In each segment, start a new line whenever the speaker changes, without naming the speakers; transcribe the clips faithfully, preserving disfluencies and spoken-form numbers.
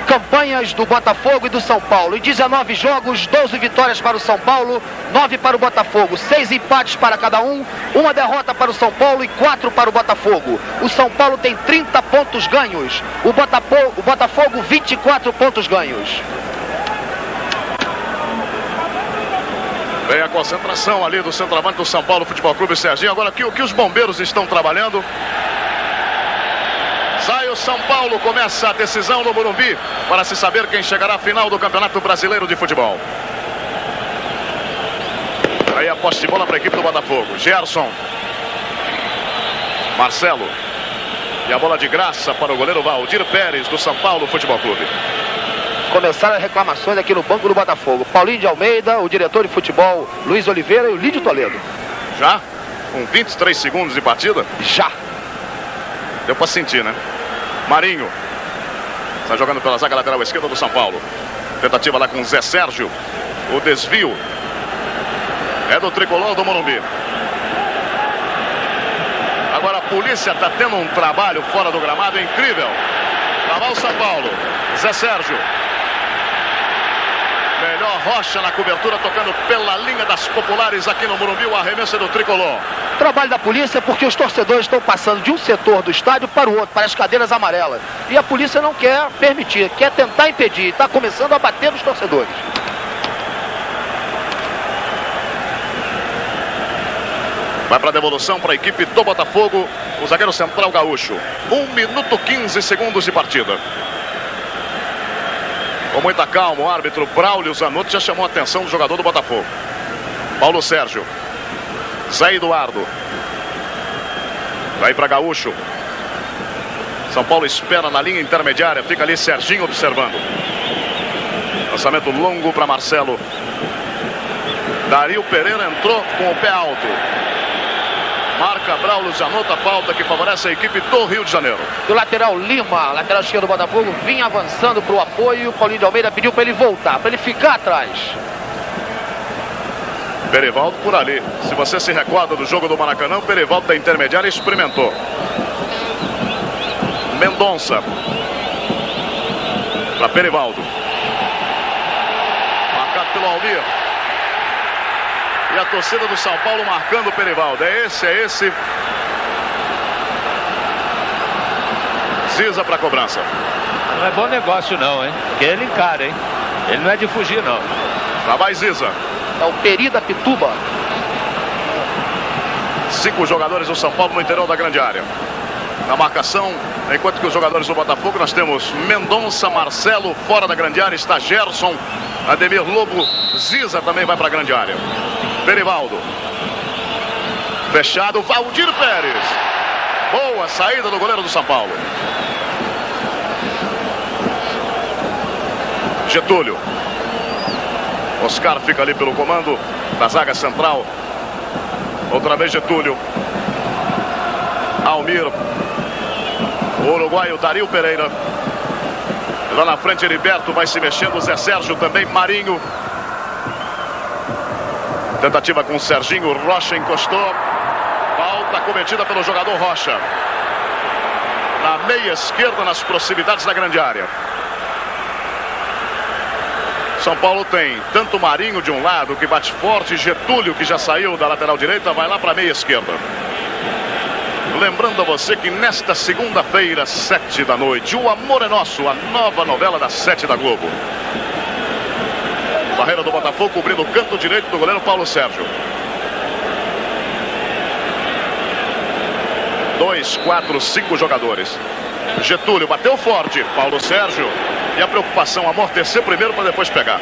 campanhas do Botafogo e do São Paulo. Em dezenove jogos, doze vitórias para o São Paulo, nove para o Botafogo, seis empates para cada um, uma derrota para o São Paulo e quatro para o Botafogo. O São Paulo tem trinta pontos ganhos, o Botafogo, o Botafogo vinte e quatro pontos ganhos.
Vem a concentração ali do centroavante do São Paulo Futebol Clube, Serginho. Agora aqui o que os bombeiros estão trabalhando. Sai o São Paulo, começa a decisão no Morumbi para se saber quem chegará à final do Campeonato Brasileiro de Futebol. Aí a posse de bola para a equipe do Botafogo. Gerson. Marcelo. E a bola de graça para o goleiro Valdir Pérez do São Paulo Futebol Clube.
Começaram as reclamações aqui no banco do Botafogo. Paulinho de Almeida, o diretor de futebol Luiz Oliveira e o Lídio Toledo.
Já? Com vinte e três segundos de partida?
Já.
Deu para sentir, né? Marinho. Está jogando pela zaga lateral esquerda do São Paulo. Tentativa lá com Zé Sérgio. O desvio é do tricolor do Morumbi. Agora a polícia está tendo um trabalho fora do gramado incrível. Lá vai o São Paulo. Zé Sérgio. Melhor Rocha na cobertura, tocando pela linha das populares aqui no Morumbi. O arremesso é do tricolor.
O trabalho da polícia é porque os torcedores estão passando de um setor do estádio para o outro, para as cadeiras amarelas. E a polícia não quer permitir, quer tentar impedir. Está começando a bater nos torcedores.
Vai para a devolução para a equipe do Botafogo. O zagueiro central gaúcho. um minuto e quinze segundos de partida. Com muita calma, o árbitro Braulio Zanotto já chamou a atenção do jogador do Botafogo. Paulo Sérgio. Zé Eduardo. Vai para Gaúcho. São Paulo espera na linha intermediária. Fica ali Serginho observando. Lançamento longo para Marcelo. Dario Pereira entrou com o pé alto. Marca Braulio Zanotto a falta que favorece a equipe do Rio de Janeiro.
O lateral Lima, lateral esquerdo do Botafogo, vinha avançando para o apoio. O Paulinho de Almeida pediu para ele voltar, para ele ficar atrás.
Perivaldo por ali. Se você se recorda do jogo do Maracanã, o Perivaldo da intermediária experimentou. Mendonça. Para Perivaldo. Marcado pelo Almir. E a torcida do São Paulo marcando o Perivaldo. É esse, é esse. Ziza para a cobrança.
Não é bom negócio não, hein? Porque ele encara, hein? Ele não é de fugir, não.
Lá vai Ziza.
É o Peri da Pituba.
Cinco jogadores do São Paulo no interior da grande área. Na marcação, enquanto que os jogadores do Botafogo, nós temos Mendonça, Marcelo, fora da grande área está Gerson, Ademir Lobo, Ziza também vai para a grande área. Perivaldo. Fechado, Valdir Pérez. Boa saída do goleiro do São Paulo. Getúlio. Oscar fica ali pelo comando da zaga central. Outra vez Getúlio. Almir. O uruguaio Dario Pereira. Lá na frente Heriberto vai se mexendo. Zé Sérgio também. Marinho. Tentativa com o Serginho. Rocha encostou. Falta cometida pelo jogador Rocha. Na meia esquerda, nas proximidades da grande área. São Paulo tem tanto Marinho de um lado, que bate forte, Getúlio, que já saiu da lateral direita, vai lá para a meia esquerda. Lembrando a você que nesta segunda-feira, sete da noite, O Amor é Nosso, a nova novela das sete da Globo. Barreira do Botafogo cobrindo o canto direito do goleiro Paulo Sérgio. Dois, quatro, cinco jogadores. Getúlio bateu forte, Paulo Sérgio. E a preocupação, amortecer primeiro para depois pegar.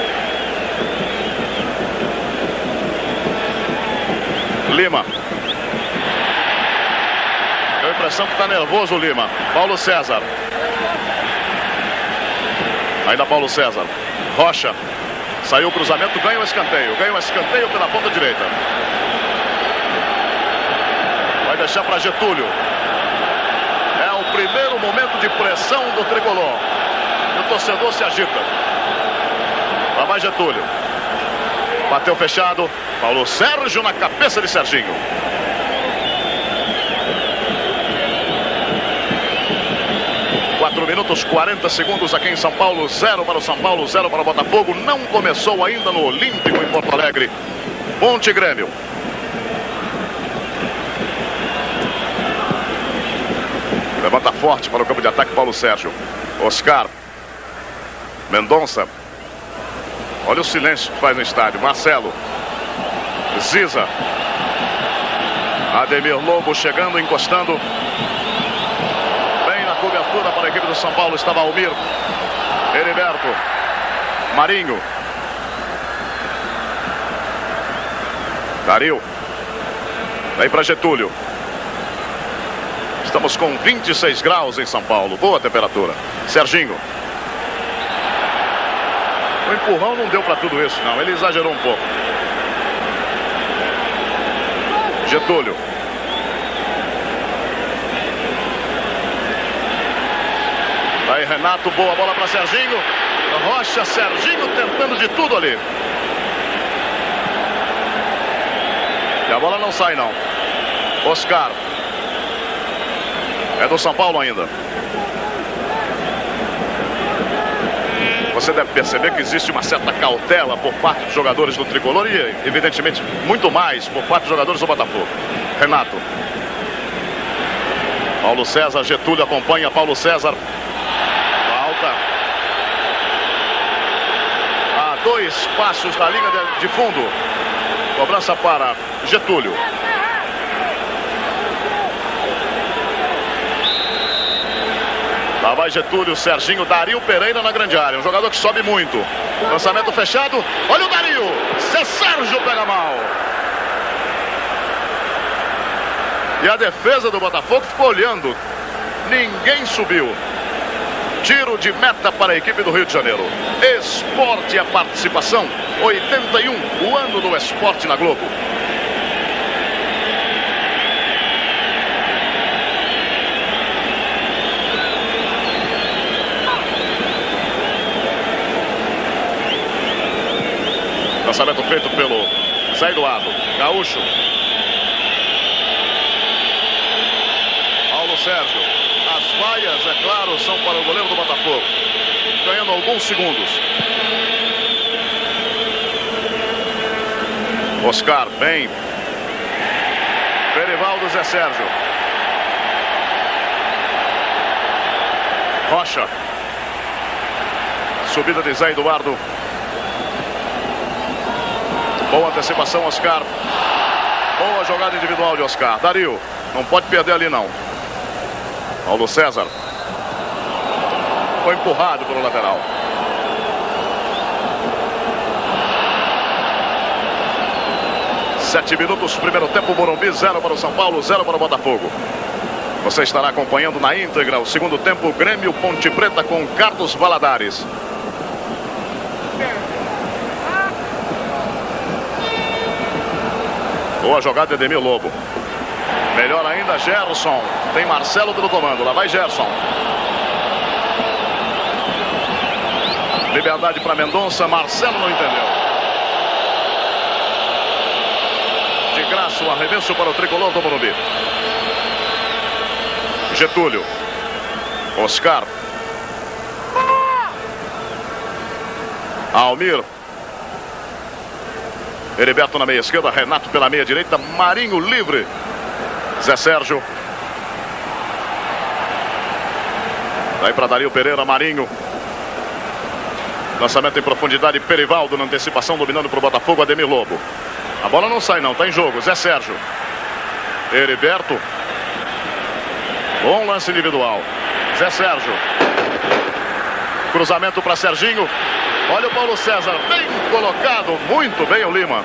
Lima. Deu a impressão que está nervoso o Lima. Paulo César. Ainda Paulo César. Rocha. Saiu o cruzamento, ganha o escanteio. Ganha o escanteio pela ponta direita. Vai deixar para Getúlio. É o primeiro momento de pressão do tricolor. E o torcedor se agita. Lá vai Getúlio. Bateu fechado. Paulo Sérgio na cabeça de Serginho. quatro minutos, quarenta segundos aqui em São Paulo. Zero para o São Paulo, zero para o Botafogo. Não começou ainda no Olímpico em Porto Alegre. Ponte Grêmio. Levanta forte para o campo de ataque Paulo Sérgio. Oscar. Mendonça. Olha o silêncio que faz no estádio. Marcelo. Ziza. Ademir Lobo chegando, encostando. Bem na cobertura para a equipe do São Paulo estava Almir. Heriberto. Marinho. Dario. Vem para Getúlio. Estamos com vinte e seis graus em São Paulo. Boa temperatura. Serginho. O empurrão não deu para tudo isso, não. Ele exagerou um pouco. Getúlio. Aí Renato, boa bola para Serginho. Rocha, Serginho tentando de tudo ali. E a bola não sai, não. Oscar. É do São Paulo ainda. Você deve perceber que existe uma certa cautela por parte dos jogadores do Tricolor e, evidentemente, muito mais por parte dos jogadores do Botafogo. Renato. Paulo César, Getúlio acompanha Paulo César. Falta. A dois passos da linha de, de fundo. Cobrança para Getúlio. Lá vai Getúlio, Serginho, Dario Pereira na grande área. Um jogador que sobe muito. Lançamento fechado. Olha o Dario. Zé Sérgio pega mal. E a defesa do Botafogo ficou olhando. Ninguém subiu. Tiro de meta para a equipe do Rio de Janeiro. Esporte a participação. oitenta e um, o ano do esporte na Globo. Lançamento feito pelo Zé Eduardo. Gaúcho. Paulo Sérgio. As vaias, é claro, são para o goleiro do Botafogo. Ganhando alguns segundos. Oscar, bem. Perivaldo, Zé Sérgio. Rocha. Subida de Zé Eduardo. Boa antecipação, Oscar. Boa jogada individual de Oscar. Dario, não pode perder ali não. Paulo César. Foi empurrado pelo lateral. Sete minutos, primeiro tempo, Morumbi, zero para o São Paulo, zero para o Botafogo. Você estará acompanhando na íntegra o segundo tempo, Grêmio Ponte Preta com Carlos Valadares. Boa jogada de Ademir Lobo. Melhor ainda Gerson. Tem Marcelo pelo comando. Lá vai Gerson. Liberdade para Mendonça. Marcelo não entendeu. De graça o arremesso para o tricolor do Morumbi. Getúlio. Oscar. Almir. Heriberto na meia esquerda, Renato pela meia direita, Marinho livre. Zé Sérgio. Daí para Dario Pereira, Marinho. Lançamento em profundidade, Perivaldo na antecipação, dominando para o Botafogo, Ademir Lobo. A bola não sai não, tá em jogo, Zé Sérgio. Heriberto. Bom lance individual. Zé Sérgio. Cruzamento para Serginho. Olha o Paulo César, bem colocado, muito bem o Lima.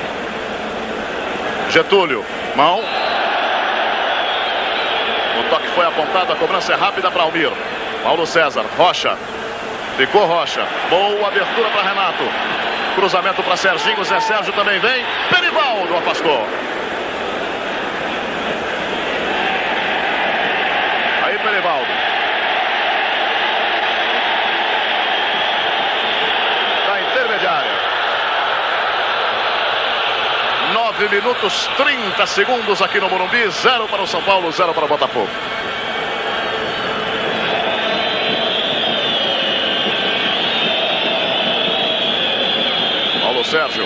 Getúlio, mão. O toque foi apontado, a cobrança é rápida para Almir. Paulo César, Rocha. Ficou Rocha, boa abertura para Renato. Cruzamento para Serginho, Zé Sérgio também vem. Perivaldo afastou. Aí Perivaldo. nove minutos, trinta segundos aqui no Morumbi. Zero para o São Paulo, zero para o Botafogo. Sérgio.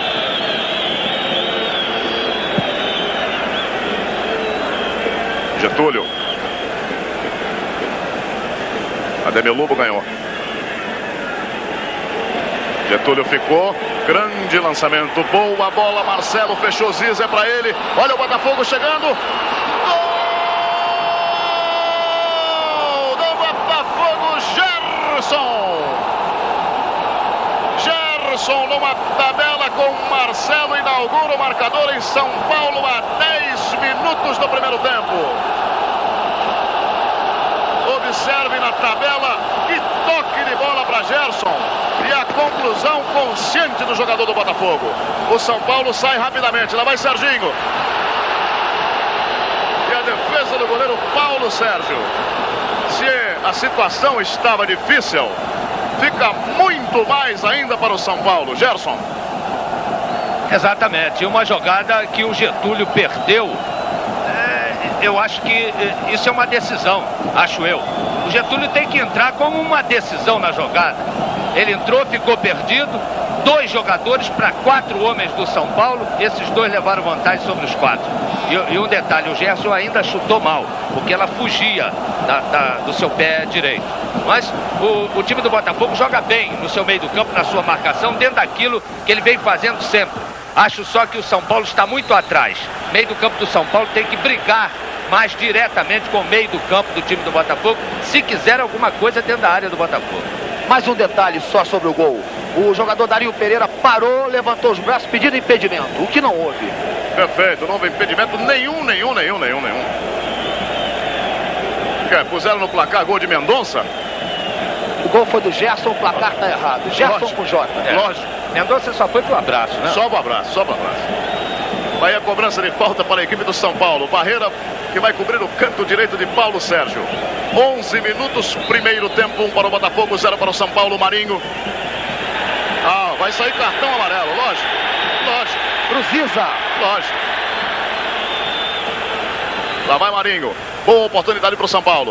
Getúlio. Ademir Lobo ganhou. Getúlio ficou. Grande lançamento. Boa bola. Marcelo fechou. Ziza é para ele. Olha o Botafogo chegando. Gol do Botafogo. Gerson. Gerson numa tabela com Marcelo. Inaugura o marcador em São Paulo a dez minutos do primeiro tempo. Observe na tabela, que toque de bola para Gerson. E a conclusão consciente do jogador do Botafogo. O São Paulo sai rapidamente. Lá vai Serginho. E a defesa do goleiro Paulo Sérgio. Se a situação estava difícil, fica muito mais ainda para o São Paulo. Gerson.
Exatamente. Uma jogada que o Getúlio perdeu. Eu acho que isso é uma decisão, acho eu. O Getúlio tem que entrar como uma decisão na jogada. Ele entrou, ficou perdido. Dois jogadores para quatro homens do São Paulo. Esses dois levaram vantagem sobre os quatro. E, e um detalhe, o Gerson ainda chutou mal, porque ela fugia da, da, do seu pé direito. Mas o, o time do Botafogo joga bem no seu meio do campo, na sua marcação, dentro daquilo que ele vem fazendo sempre. Acho só que o São Paulo está muito atrás. Meio do campo do São Paulo tem que brigar mais diretamente com o meio do campo do time do Botafogo, se quiser alguma coisa dentro da área do Botafogo.
Mais um detalhe só sobre o gol. O jogador Dario Pereira parou, levantou os braços pedindo impedimento, o que não houve.
Perfeito, não houve impedimento nenhum, nenhum, nenhum, nenhum, nenhum. Que, puseram no placar gol de Mendonça?
O gol foi do Gerson, o placar está errado. Gerson
Lógico.
com J.
É. Lógico.
Mendonça só foi pro abraço, né?
Só pro abraço, só pro abraço. Vai a cobrança de falta para a equipe do São Paulo. Barreira que vai cobrir o canto direito de Paulo Sérgio. onze minutos, primeiro tempo, um para o Botafogo, zero para o São Paulo. Marinho. Ah, vai sair cartão amarelo, lógico. Lógico.
Pro Ziza.
Lógico. Lá vai Marinho. Boa oportunidade para o São Paulo.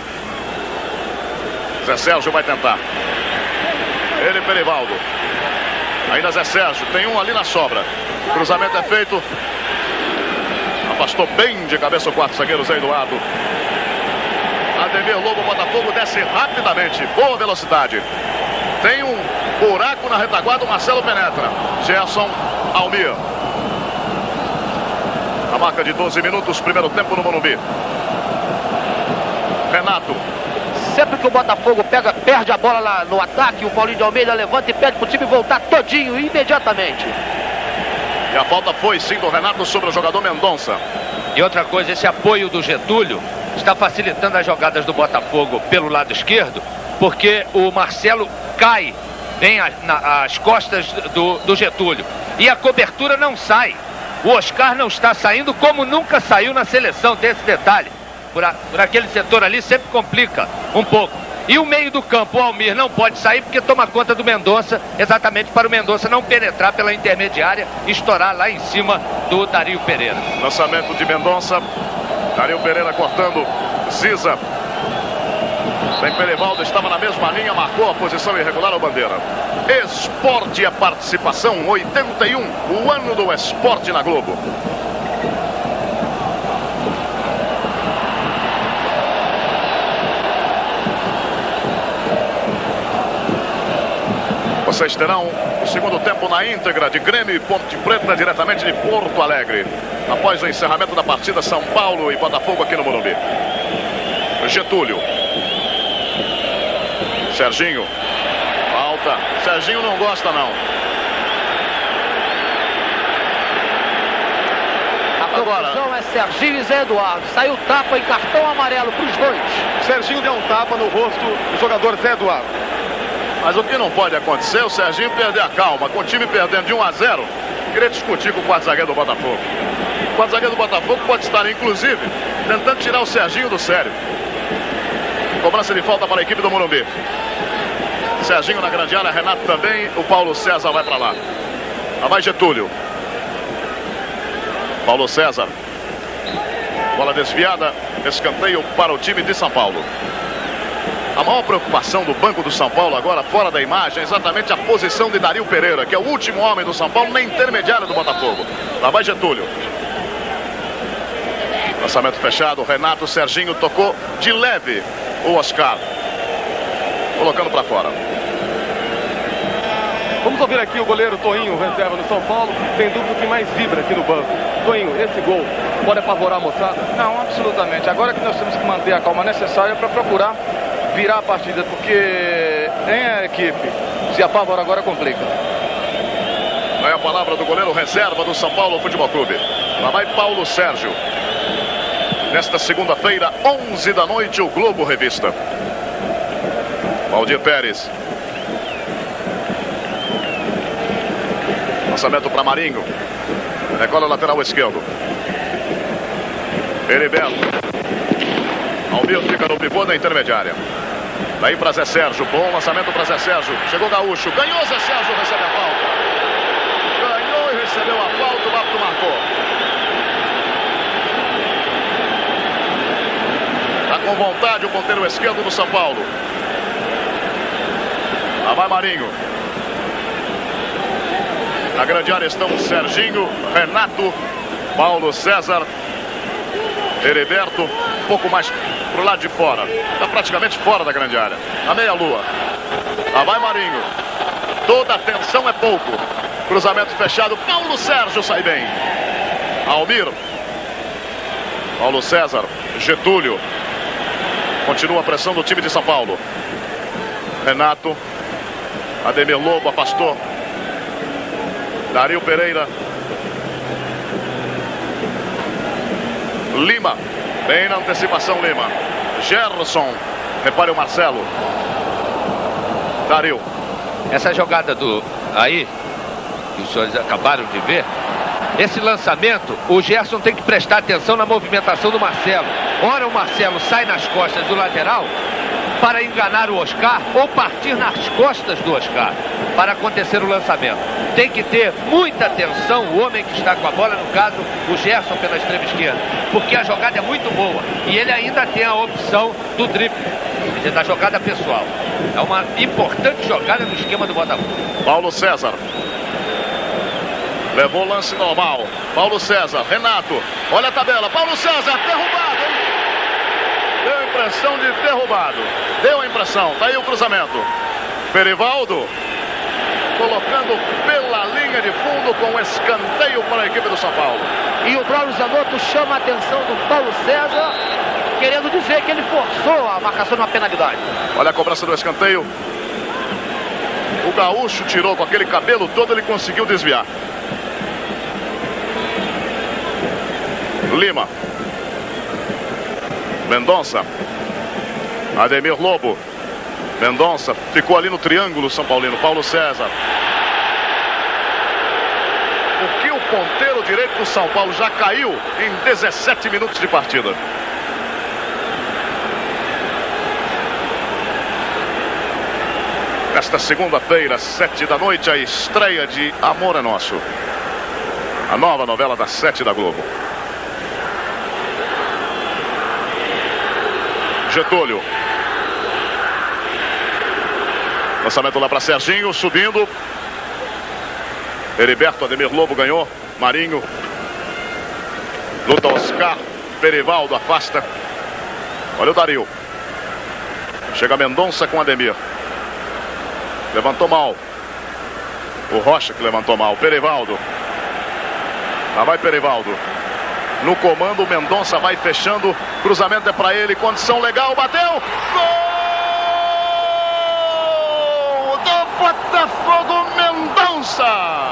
Zé Sérgio vai tentar. Ele, Perivaldo. Ainda Zé Sérgio. Tem um ali na sobra. O cruzamento é feito. Afastou bem de cabeça o quarto zagueiro Zé Eduardo. Ademir Lobo, Botafogo desce rapidamente. Boa velocidade. Tem um buraco na retaguarda. O Marcelo penetra. Gerson, Almir. A marca de doze minutos. Primeiro tempo no Morumbi. Renato.
Sempre que o Botafogo pega, perde a bola lá no ataque, o Paulinho de Almeida levanta e pede pro time voltar todinho, imediatamente.
E a falta foi sim do Renato sobre o jogador Mendonça.
E outra coisa, esse apoio do Getúlio está facilitando as jogadas do Botafogo pelo lado esquerdo, porque o Marcelo cai bem a, na, às costas do, do Getúlio. E a cobertura não sai. O Oscar não está saindo como nunca saiu na seleção, tem esse detalhe. Por, a, por aquele setor ali sempre complica um pouco. E o meio do campo, o Almir, não pode sair porque toma conta do Mendonça, exatamente para o Mendonça não penetrar pela intermediária e estourar lá em cima do Dario Pereira.
Lançamento de Mendonça. Dario Pereira cortando. Ziza. Sem Perivaldo, estava na mesma linha, marcou a posição irregular ao Bandeira. Esporte é participação, oitenta e um, o ano do esporte na Globo. Vocês terão o segundo tempo na íntegra de Grêmio e Ponte Preta, diretamente de Porto Alegre. Após o encerramento da partida, São Paulo e Botafogo aqui no Morumbi. Getúlio. Serginho. Falta. Serginho não gosta, não.
A conclusão é Serginho e Zé Eduardo. Saiu tapa e cartão amarelo para os dois.
Serginho deu um tapa no rosto do jogador Zé Eduardo. Mas o que não pode acontecer é o Serginho perder a calma. Com o time perdendo de um a zero, queria discutir com o quarto zagueiro do Botafogo. O quarto zagueiro do Botafogo pode estar, inclusive, tentando tirar o Serginho do sério. Cobrança de falta para a equipe do Morumbi. Serginho na grande área, Renato também. O Paulo César vai para lá. Lá vai Getúlio. Paulo César. Bola desviada. Escanteio para o time de São Paulo. A maior preocupação do banco do São Paulo agora, fora da imagem, é exatamente a posição de Dario Pereira, que é o último homem do São Paulo na intermediária do Botafogo. Lá vai Getúlio. Lançamento fechado, Renato, Serginho tocou de leve o Oscar. Colocando para fora.
Vamos ouvir aqui o goleiro Toinho, reserva no São Paulo, sem dúvida o que mais vibra aqui no banco. Toinho, esse gol pode apavorar a moçada?
Não, absolutamente. Agora que nós temos que manter a calma necessária para procurar virar a partida, porque em a equipe se apavora agora complica.
É a palavra do goleiro reserva do São Paulo Futebol Clube. Lá vai Paulo Sérgio. Nesta segunda-feira, onze da noite, o Globo Revista. Valdir Pérez. Lançamento para Marinho. Recolhe lateral esquerdo. Heriberto. Almir fica no pivô da intermediária. Daí para Zé Sérgio. Bom lançamento para Zé Sérgio. Chegou Gaúcho. Ganhou Zé Sérgio. Recebe a falta. Ganhou e recebeu a falta. O árbitro marcou. Está com vontade o ponteiro esquerdo do São Paulo. Lá vai Marinho. Na grande área estão Serginho, Renato, Paulo César, Heriberto, um pouco mais pro lado de fora. Está praticamente fora da grande área. Na meia lua. Lá vai Marinho. Toda atenção é pouco. Cruzamento fechado. Paulo Sérgio sai bem. Almir. Paulo César. Getúlio. Continua a pressão do time de São Paulo. Renato. Ademir Lobo afastou. Dario Pereira. Lima. Bem na antecipação Lima. Gerson. Repare o Marcelo. Dario.
Essa jogada do aí, que os senhores acabaram de ver, esse lançamento, o Gerson tem que prestar atenção na movimentação do Marcelo. Ora o Marcelo sai nas costas do lateral para enganar o Oscar ou partir nas costas do Oscar para acontecer o lançamento. Tem que ter muita atenção o homem que está com a bola, no caso o Gerson pela extrema esquerda, porque a jogada é muito boa e ele ainda tem a opção do drible, quer dizer, da jogada pessoal. É uma importante jogada no esquema do Botafogo.
Paulo César. Levou o lance normal. Paulo César, Renato. Olha a tabela. Paulo César, derrubado, hein? Deu a impressão de derrubado. Deu a impressão. Tá aí o cruzamento. Perivaldo. Colocando pela linha de fundo com escanteio para a equipe do São Paulo.
E o Braulio Zanotto chama a atenção do Paulo César, querendo dizer que ele forçou a marcação de uma penalidade.
Olha a cobrança do escanteio. O Gaúcho tirou com aquele cabelo todo, ele conseguiu desviar. Lima. Mendonça. Ademir Lobo. Mendonça ficou ali no triângulo São Paulino. Paulo César. O que o ponteiro direito do São Paulo já caiu em dezessete minutos de partida. Nesta segunda-feira, sete da noite, a estreia de Amor é Nosso. A nova novela das sete da Globo. Getúlio. Lançamento lá para Serginho, subindo. Heriberto, Ademir Lobo ganhou. Marinho. Luta Oscar. Perivaldo afasta. Olha o Dario. Chega Mendonça com Ademir. Levantou mal. O Rocha que levantou mal. Perivaldo. Lá vai Perivaldo. No comando, o Mendonça vai fechando. Cruzamento é para ele. Condição legal. Bateu. Gol do Botafogo. Mendonça.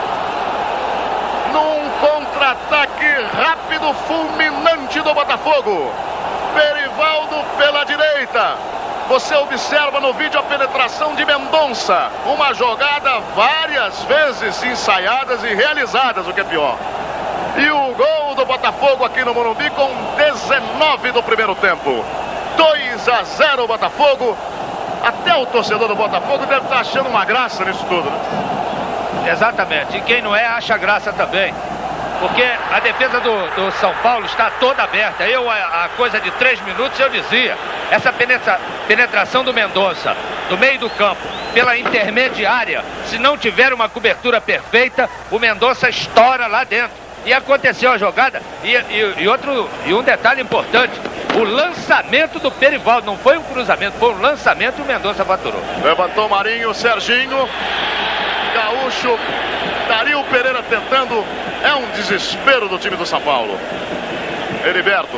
Num contra-ataque rápido, fulminante do Botafogo. Perivaldo pela direita. Você observa no vídeo a penetração de Mendonça. Uma jogada várias vezes ensaiadas e realizadas, o que é pior. E o gol do Botafogo aqui no Morumbi com dezenove do primeiro tempo. dois a zero Botafogo. Até o torcedor do Botafogo deve estar achando uma graça nisso tudo, né?
Exatamente. E quem não é, acha graça também. porque a defesa do, do São Paulo está toda aberta. Eu, a, a coisa de três minutos, eu dizia, essa penetra, penetração do Mendonça, do meio do campo, pela intermediária, se não tiver uma cobertura perfeita, o Mendonça estoura lá dentro. E aconteceu a jogada, e, e, e, outro, e um detalhe importante, o lançamento do Perivaldo, não foi um cruzamento, foi um lançamento e o Mendonça faturou.
Levantou Marinho, Serginho, Gaúcho, Dario Pereira tentando, é um desespero do time do São Paulo. Heriberto,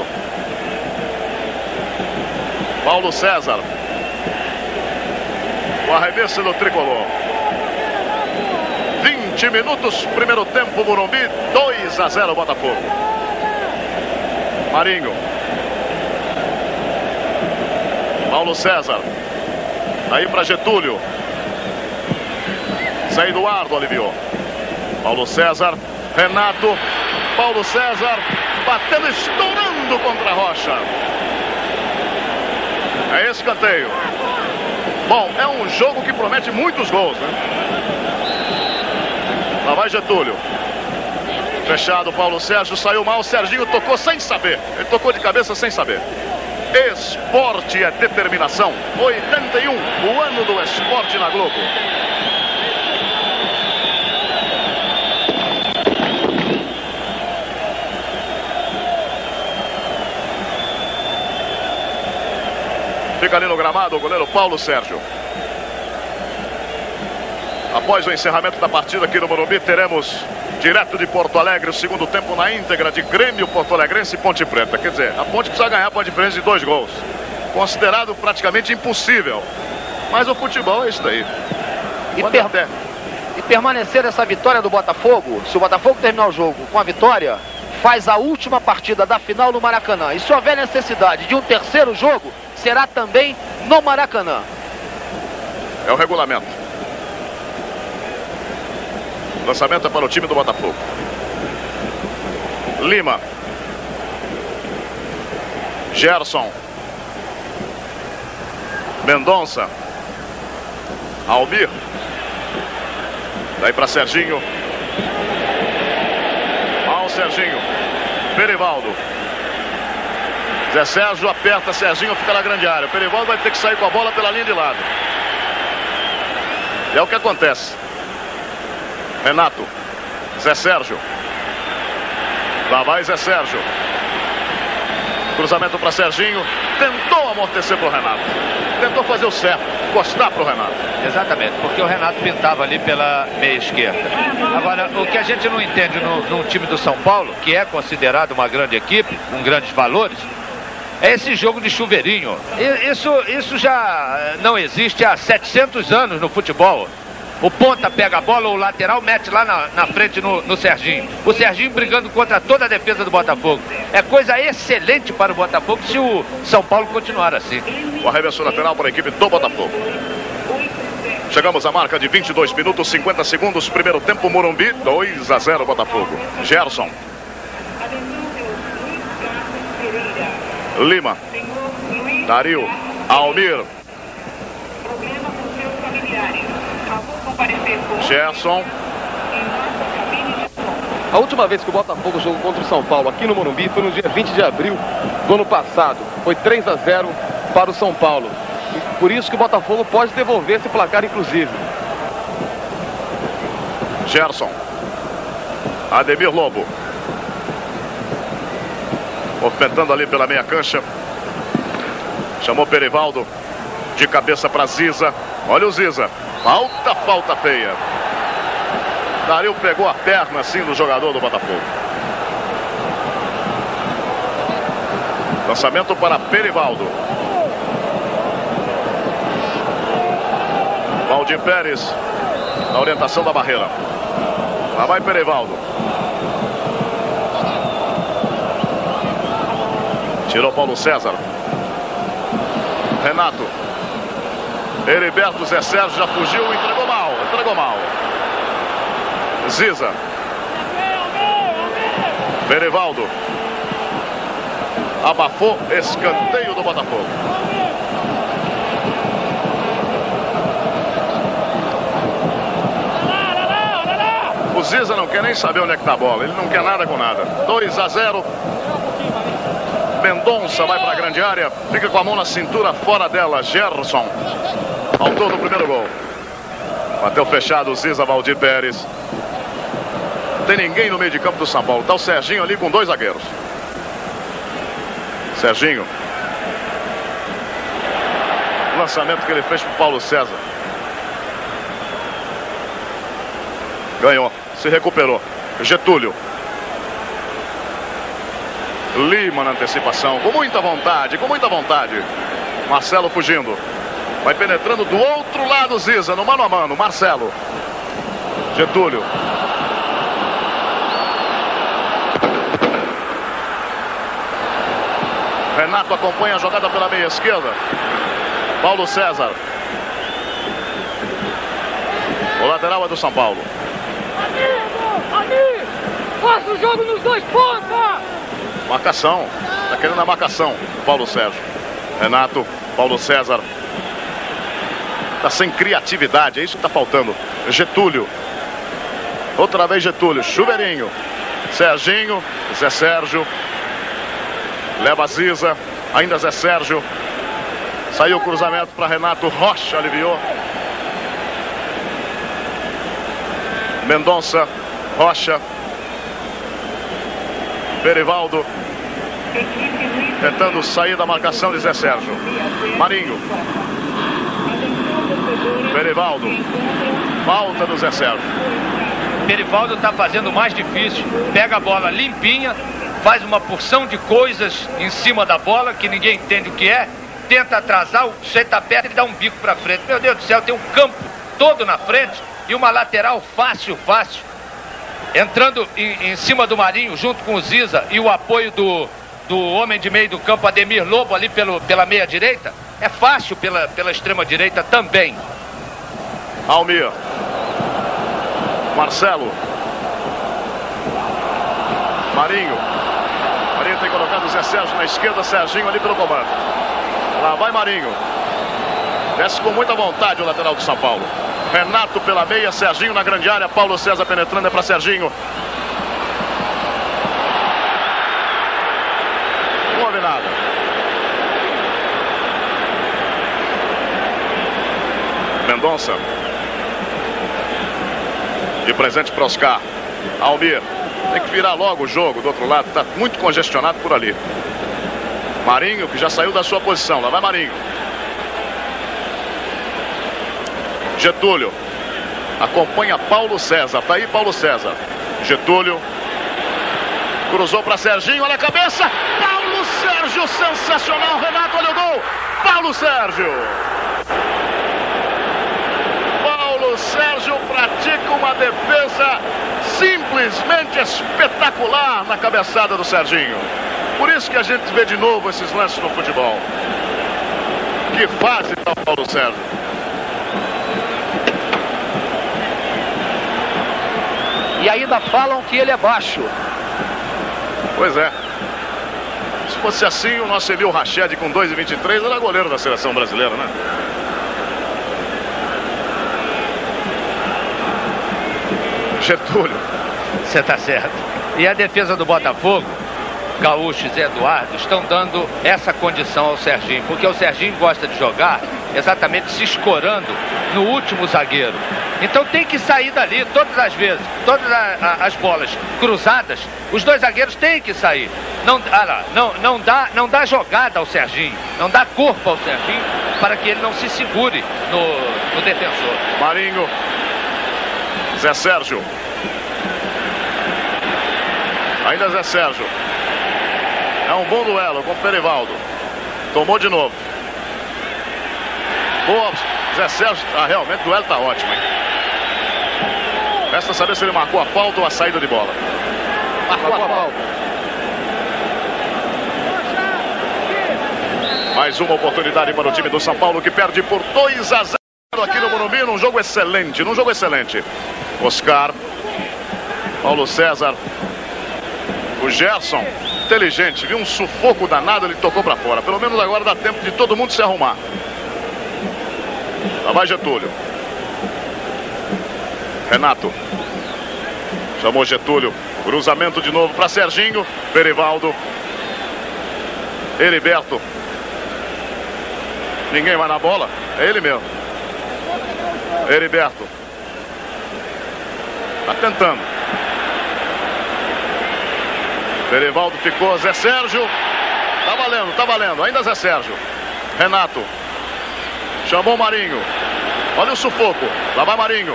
Paulo César, o arremesso do tricolor. vinte minutos, primeiro tempo, Morumbi, dois a zero Botafogo. Marinho, Paulo César, aí para Getúlio, Zé Eduardo aliviou. Paulo César, Renato, Paulo César, batendo, estourando contra a Rocha. É escanteio. Bom, é um jogo que promete muitos gols, né? Lá vai Getúlio. Fechado, Paulo Sérgio, saiu mal, Serginho tocou sem saber. Ele tocou de cabeça sem saber. Esporte é determinação. oitenta e um, o ano do esporte na Globo. Fica ali no gramado o goleiro Paulo Sérgio. Após o encerramento da partida aqui no Morumbi, teremos direto de Porto Alegre o segundo tempo na íntegra de Grêmio Porto Alegrense e Ponte Preta. Quer dizer, a Ponte precisa ganhar por diferença de dois gols. Considerado praticamente impossível. Mas o futebol é isso daí.
E, per...
até...
e permanecer essa vitória do Botafogo, se o Botafogo terminar o jogo com a vitória, faz a última partida da final no Maracanã. E se houver necessidade de um terceiro jogo, será também no Maracanã.
É o regulamento. Lançamento é para o time do Botafogo. Lima. Gerson. Mendonça. Almir. Daí para Serginho. Ao Serginho. Perivaldo. Zé Sérgio aperta, Serginho fica na grande área. O Perivaldo vai ter que sair com a bola pela linha de lado. E é o que acontece. Renato, Zé Sérgio. Lá vai Zé Sérgio. Cruzamento para Serginho. Tentou amortecer para o Renato. Tentou fazer o certo, encostar para o Renato.
Exatamente, porque o Renato pintava ali pela meia esquerda. Agora, o que a gente não entende no, no time do São Paulo, que é considerado uma grande equipe, com grandes valores, é esse jogo de chuveirinho. Isso, isso já não existe há setecentos anos no futebol. O ponta pega a bola, o lateral mete lá na, na frente no, no Serginho. O Serginho brigando contra toda a defesa do Botafogo. É coisa excelente para o Botafogo se o São Paulo continuar assim.
O arremesso lateral para a equipe do Botafogo. Chegamos à marca de vinte e dois minutos, cinquenta segundos. Primeiro tempo, Morumbi, dois a zero Botafogo. Gerson. Lima. Dario. Almir. Gerson.
A última vez que o Botafogo jogou contra o São Paulo aqui no Morumbi foi no dia vinte de abril do ano passado. Foi três a zero para o São Paulo. E por isso que o Botafogo pode devolver esse placar, inclusive.
Gerson. Ademir Lobo. Movimentando ali pela meia cancha. Chamou Perivaldo. De cabeça para Ziza. Olha o Ziza. Falta, falta feia. Dario pegou a perna assim do jogador do Botafogo. Lançamento para Perivaldo. Valdir Pérez. Na orientação da barreira. Lá vai Perivaldo. Tirou Paulo César. Renato. Heriberto, Zé Sérgio já fugiu, entregou mal, entregou mal. Ziza. Perivaldo. Abafou, escanteio do Botafogo. O Ziza não quer nem saber onde é que tá a bola. Ele não quer nada com nada. dois a zero. Mendonça vai para a grande área. Fica com a mão na cintura, fora dela. Gerson. Autor do primeiro gol. Bateu fechado o Ziza, Valdir Pérez. Não tem ninguém no meio de campo do São Paulo. Tá o Serginho ali com dois zagueiros. Serginho. O lançamento que ele fez pro Paulo César. Ganhou. Se recuperou. Getúlio. Lima na antecipação. Com muita vontade. Com muita vontade. Marcelo fugindo. Vai penetrando do outro lado, Ziza. No mano a mano. Marcelo. Getúlio. Renato acompanha a jogada pela meia esquerda. Paulo César. O lateral é do São Paulo.
Amigo, amigo, faça o jogo nos dois pontos.
Marcação. Tá querendo a marcação. Paulo Sérgio. Renato. Paulo César. Tá sem criatividade. É isso que tá faltando. Getúlio. Outra vez Getúlio. Chuveirinho. Serginho. Zé Sérgio. Leva Ziza, ainda Zé Sérgio. Saiu o cruzamento para Renato Rocha, aliviou. Mendonça, Rocha. Perivaldo. Tentando sair da marcação de Zé Sérgio. Marinho. Perivaldo. Falta do Zé Sérgio.
Perivaldo está fazendo o mais difícil. Pega a bola limpinha, faz uma porção de coisas em cima da bola que ninguém entende o que é, tenta atrasar, o sujeito tá perto e dá um bico para frente. Meu Deus do céu, tem um campo todo na frente e uma lateral fácil, fácil. Entrando em, em cima do Marinho, junto com o Ziza e o apoio do, do homem de meio do campo, Ademir Lobo, ali pelo, pela meia direita. É fácil pela, pela extrema direita também.
Almir. Marcelo. Marinho. Marinho tem colocado o Zé Sérgio na esquerda, Serginho ali pelo comando. Lá vai Marinho. Desce com muita vontade o lateral do São Paulo. Renato pela meia, Serginho na grande área. Paulo César penetrando, é para Serginho. Não houve nada. Mendonça. De presente para Oscar. Almir. Tem que virar logo o jogo do outro lado. Está muito congestionado por ali. Marinho, que já saiu da sua posição. Lá vai Marinho. Getúlio. Acompanha Paulo César. Tá aí Paulo César. Getúlio. Cruzou para Serginho. Olha a cabeça. Paulo Sérgio. Sensacional. Renato, olha o gol. Paulo Sérgio. Paulo Sérgio pratica uma defesa simplesmente espetacular na cabeçada do Serginho. Por isso que a gente vê de novo esses lances no futebol. Que fase está o Paulo Sérgio.
E ainda falam que ele é baixo.
Pois é. Se fosse assim, o nosso Emil Rached com dois e vinte e três era goleiro da seleção brasileira, né? Getúlio.
Você tá certo. E a defesa do Botafogo, Gaúcho e Zé Eduardo, estão dando essa condição ao Serginho, porque o Serginho gosta de jogar exatamente se escorando no último zagueiro. Então tem que sair dali todas as vezes, todas a, a, as bolas cruzadas, os dois zagueiros têm que sair. Não, ah lá, não, não, dá, não dá jogada ao Serginho, não dá corpo ao Serginho para que ele não se segure no, no defensor.
Marinho. Zé Sérgio. Ainda Zé Sérgio. É um bom duelo com o Perivaldo. Tomou de novo. Boa, Zé Sérgio. Ah, realmente o duelo tá ótimo, hein? Resta saber se ele marcou a falta ou a saída de bola.
Marcou a falta.
Mais uma oportunidade para o time do São Paulo, que perde por dois a zero aqui no Morumbi, num jogo excelente, num jogo excelente. Oscar. Paulo César. O Gerson, inteligente, viu um sufoco danado, ele tocou para fora. Pelo menos agora dá tempo de todo mundo se arrumar. Lá vai Getúlio. Renato. Chamou Getúlio. Cruzamento de novo para Serginho. Perivaldo. Heriberto. Ninguém vai na bola. É ele mesmo. Heriberto. Tá tentando. Perivaldo ficou. Zé Sérgio. Tá valendo, tá valendo. Ainda Zé Sérgio. Renato. Chamou o Marinho. Olha o sufoco. Lá vai Marinho.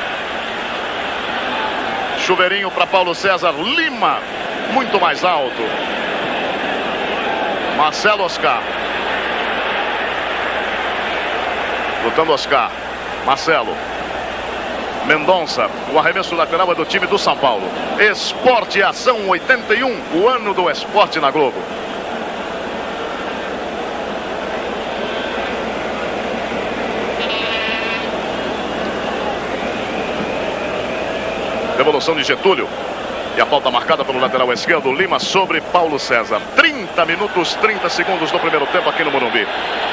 Chuveirinho para Paulo César Lima. Muito mais alto. Marcelo Oscar. Lutando Oscar. Marcelo. Mendonça. O arremesso lateral é do time do São Paulo. Esporte e Ação oitenta e um. O ano do esporte na Globo. Devolução de Getúlio. E a falta marcada pelo lateral esquerdo, Lima, sobre Paulo César. trinta minutos, trinta segundos no primeiro tempo aqui no Morumbi.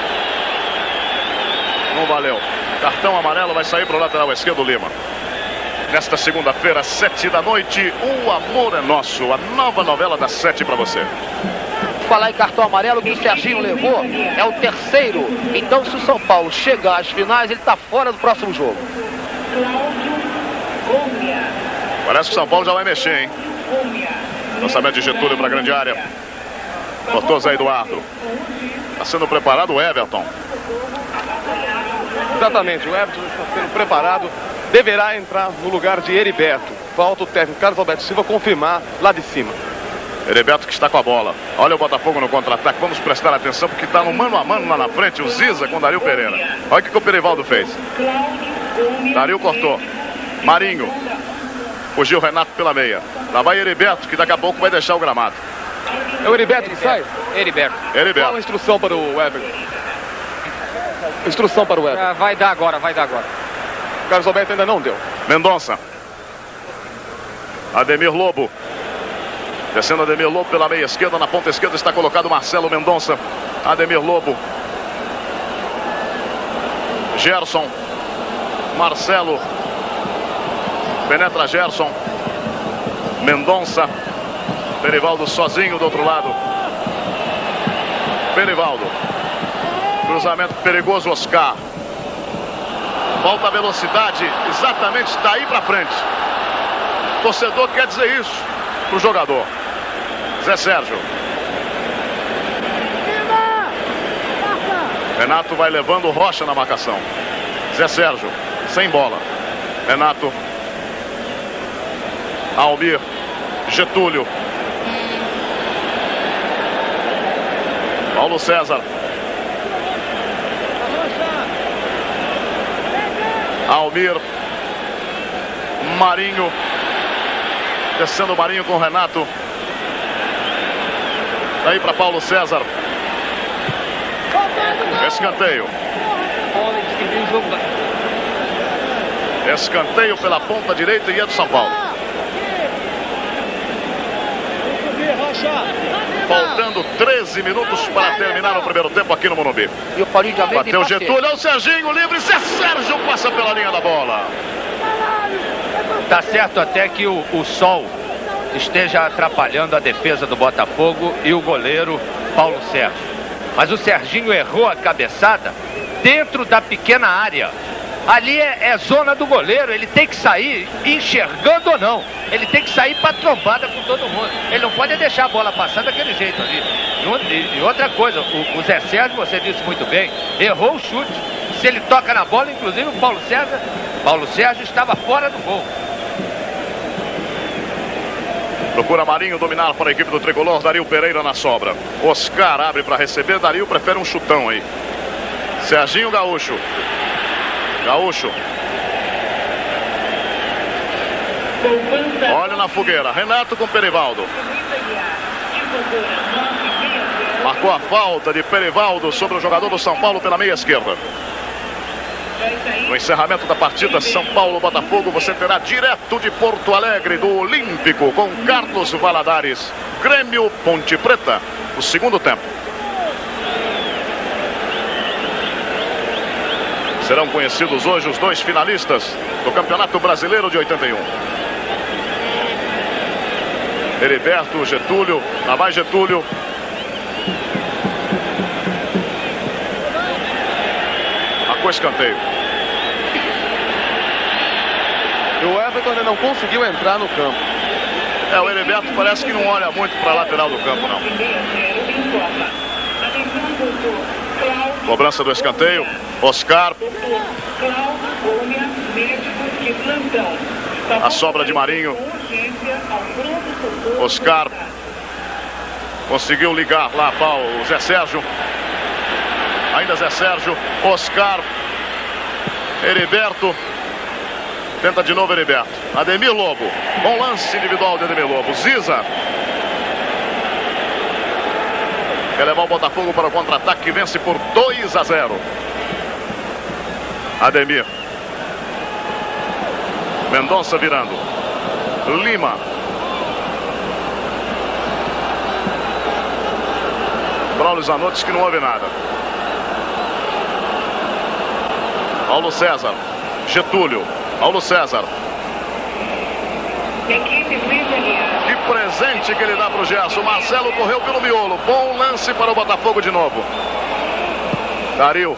Não valeu. Cartão amarelo vai sair para o lateral esquerdo, Lima. Nesta segunda-feira, sete da noite, O Amor é Nosso. A nova novela das sete para você.
Falar em cartão amarelo que o Serginho levou é o terceiro. Então, se o São Paulo chegar às finais, ele está fora do próximo jogo.
Parece que o São Paulo já vai mexer, hein? Lançamento de Getúlio para a grande área. Cortou Zé Eduardo. Está sendo preparado o Everton.
Exatamente, o Everton está sendo preparado. Deverá entrar no lugar de Heriberto. Falta o técnico Carlos Alberto Silva confirmar lá de cima.
Heriberto que está com a bola. Olha o Botafogo no contra-ataque. Vamos prestar atenção porque está no mano a mano lá na frente. O Ziza com Dario Pereira. Olha o que, que o Perivaldo fez. Dario cortou. Marinho. Fugiu Renato pela meia. Lá vai Heriberto, que daqui a pouco vai deixar o gramado.
É o Heriberto que sai?
Heriberto.
Heriberto.
Qual a instrução para o Everton? Instrução para o Everton.
Ah, vai dar agora, vai dar agora.
Carlos Alberto ainda não deu.
Mendonça. Ademir Lobo. Descendo Ademir Lobo pela meia esquerda. Na ponta esquerda está colocado Marcelo Mendonça. Ademir Lobo. Gerson. Marcelo. Penetra Gerson. Mendonça. Perivaldo sozinho do outro lado. Perivaldo. Cruzamento perigoso, Oscar. Falta velocidade exatamente daí para frente. O torcedor quer dizer isso pro jogador. Zé Sérgio. Renato vai levando o Rocha na marcação. Zé Sérgio, sem bola. Renato. Almir. Getúlio. Paulo César. Almir. Marinho. Descendo o Marinho com o Renato. Daí para Paulo César. Escanteio. Escanteio pela ponta direita e é do São Paulo. Faltando treze minutos para terminar o primeiro tempo aqui no Morumbi.
E o Paulinho de Almeida
bateu Getúlio, é o Serginho livre. Zé Sérgio passa pela linha da bola.
Tá certo até que o, o sol esteja atrapalhando a defesa do Botafogo e o goleiro Paulo Sérgio. Mas o Serginho errou a cabeçada dentro da pequena área. Ali é, é zona do goleiro, ele tem que sair enxergando ou não. Ele tem que sair para trombada com todo mundo. Ele não pode deixar a bola passar daquele jeito ali. E, e outra coisa, o, o Zé Sérgio, você disse muito bem, errou o chute. Se ele toca na bola, inclusive o Paulo César, Paulo Sérgio estava fora do gol.
Procura Marinho dominar para a equipe do Tricolor. Dario Pereira na sobra. Oscar abre para receber. Dario prefere um chutão aí. Serginho Gaúcho. Gaúcho. Olha na fogueira. Renato com Perivaldo. Marcou a falta de Perivaldo sobre o jogador do São Paulo pela meia esquerda. No encerramento da partida São Paulo-Botafogo, você terá direto de Porto Alegre, do Olímpico, com Carlos Valadares, Grêmio Ponte Preta, o segundo tempo. Serão conhecidos hoje os dois finalistas do Campeonato Brasileiro de oitenta e um. Heriberto, Getúlio, lá vai Getúlio. Marcou escanteio.
E o Everton ainda não conseguiu entrar no campo.
É, o Heriberto parece que não olha muito para a lateral do campo, não. Cobrança do escanteio. Oscar. A sobra de Marinho. Oscar. Conseguiu ligar lá para o Zé Sérgio. Ainda Zé Sérgio. Oscar. Heriberto. Tenta de novo Heriberto. Ademir Lobo. Bom lance individual de Ademir Lobo. Ziza. Quer levar o Botafogo para o contra-ataque que vence por dois a zero. Ademir. Mendonça virando. Lima. Braulio Zanotti que não houve nada. Paulo César. Getúlio. Paulo César. Que presente que ele dá para o Gerson. Marcelo correu pelo miolo. Bom lance para o Botafogo de novo. Dario.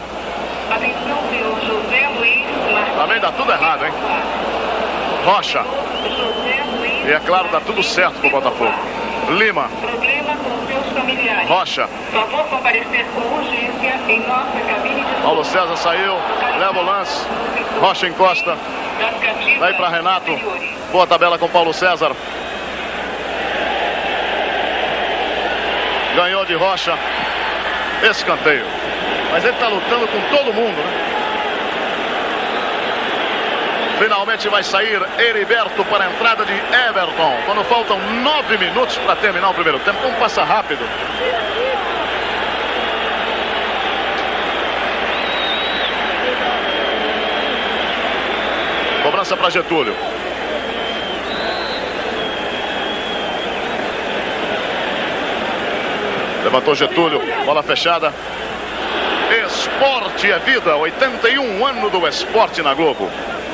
Também dá tudo errado, hein? Rocha. E é claro, dá tudo certo para o Botafogo. Lima. Rocha. Paulo César saiu. Leva o lance. Rocha encosta. Daí para Renato. Boa tabela com Paulo César. Ganhou de Rocha. Escanteio. Mas ele está lutando com todo mundo, né? Finalmente vai sair Heriberto para a entrada de Everton. Quando faltam nove minutos para terminar o primeiro tempo. Como passa rápido. Cobrança para Getúlio. Levantou Getúlio. Bola fechada. Esporte é vida. oitenta e um ano do esporte na Globo.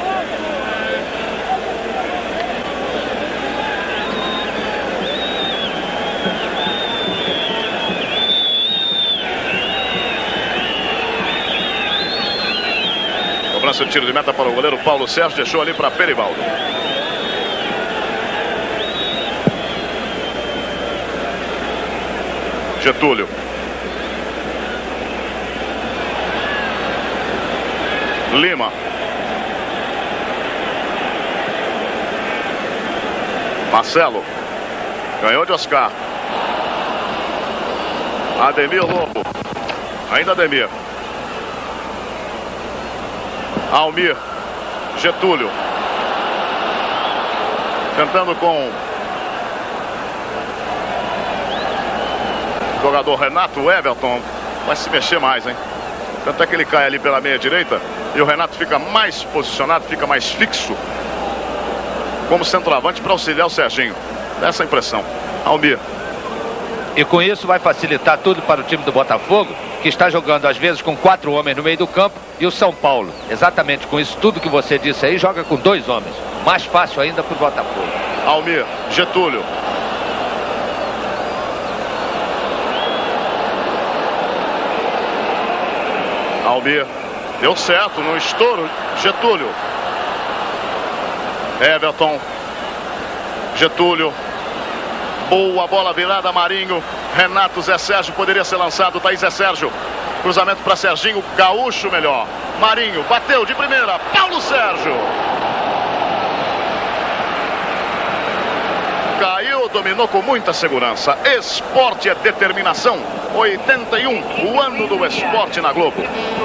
Cobrança de tiro de meta para o goleiro Paulo Sérgio. Deixou ali para Perivaldo. Getúlio. Lima. Marcelo. Ganhou de Oscar. Ademir Lobo. Ainda Ademir. Almir. Getúlio. Tentando com o jogador Renato. Everton vai se mexer mais, hein? Tanto é que ele cai ali pela meia direita e o Renato fica mais posicionado, fica mais fixo como centroavante para auxiliar o Serginho. Dá essa impressão. Almir.
E com isso vai facilitar tudo para o time do Botafogo, que está jogando às vezes com quatro homens no meio do campo, e o São Paulo, exatamente com isso tudo que você disse aí, joga com dois homens. Mais fácil ainda para o Botafogo.
Almir. Getúlio. Almir. Deu certo no estouro. Getúlio. Everton. Getúlio. Boa bola virada, Marinho. Renato, Zé Sérgio poderia ser lançado. Tá aí Zé Sérgio. Cruzamento para Serginho. Gaúcho melhor. Marinho bateu de primeira. Paulo Sérgio. Caiu, dominou com muita segurança. Esporte é determinação. oitenta e um, o ano do esporte na Globo.